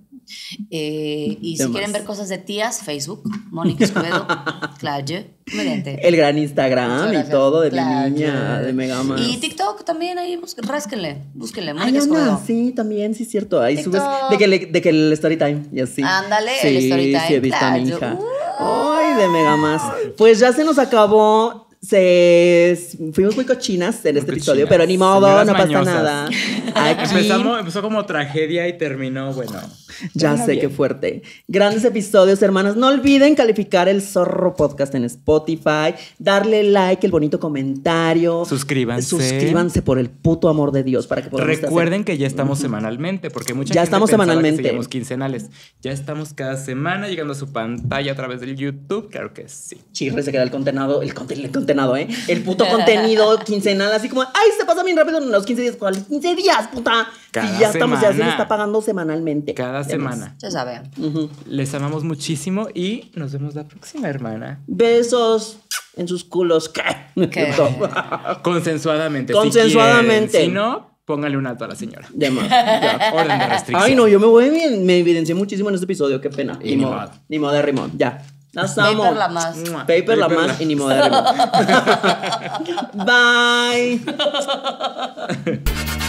Eh, y de si más. quieren ver cosas de tías, Facebook, Mónica Escobedo, Claye, comediante. El gran Instagram y todo de Claye. Mi niña, de mega más. Y TikTok también, ahí busquen, rásquenle, búsquenle, Mónica Ay, Escobedo. Ana, sí, también, sí es cierto. Ahí TikTok. subes de que, le, de que el story time y así. Ándale, sí, el story time. Sí, he visto a mi hija. Uh. Ay, de mega más. Pues ya se nos acabó. Se fuimos muy cochinas en muy este cochinas. episodio, pero ni modo, Señoras no mañosas. pasa nada. Aquí, Empezamos, empezó como tragedia y terminó, bueno. Ya sé, bien. Qué fuerte. Grandes episodios, hermanas. No olviden calificar el Zorro Podcast en Spotify, darle like, el bonito comentario. Suscríbanse. Suscríbanse por el puto amor de Dios para que podamos Recuerden hacer... que ya estamos uh-huh. semanalmente, porque mucha ya gente estamos semanalmente. Que seríamos quincenales. Ya estamos cada semana llegando a su pantalla a través del YouTube, claro que sí. Chirre, se queda el contenido, el contenido. ¿eh? El puto contenido quincenal, así como, ay, se pasa bien rápido en los quince días. ¿Cuáles quince días, puta? Cada y ya semana. estamos, ya se le está pagando semanalmente. Cada semana. Ya saben. Uh-huh. Les amamos muchísimo y nos vemos la próxima, hermana. Besos en sus culos. ¿Qué? ¿Qué? Consensuadamente. Consensuadamente. Si, quieren, si no, póngale un alto a la señora. De más. Ya, orden de restricción. Ay, no, yo me voy bien. Me evidencié muchimo en este episodio. Qué pena. Y ni modo. Ni modo de rimón. Ya. Las amo. Paper la más. Paper, Paper la más la... y ni modo de rimón. Bye.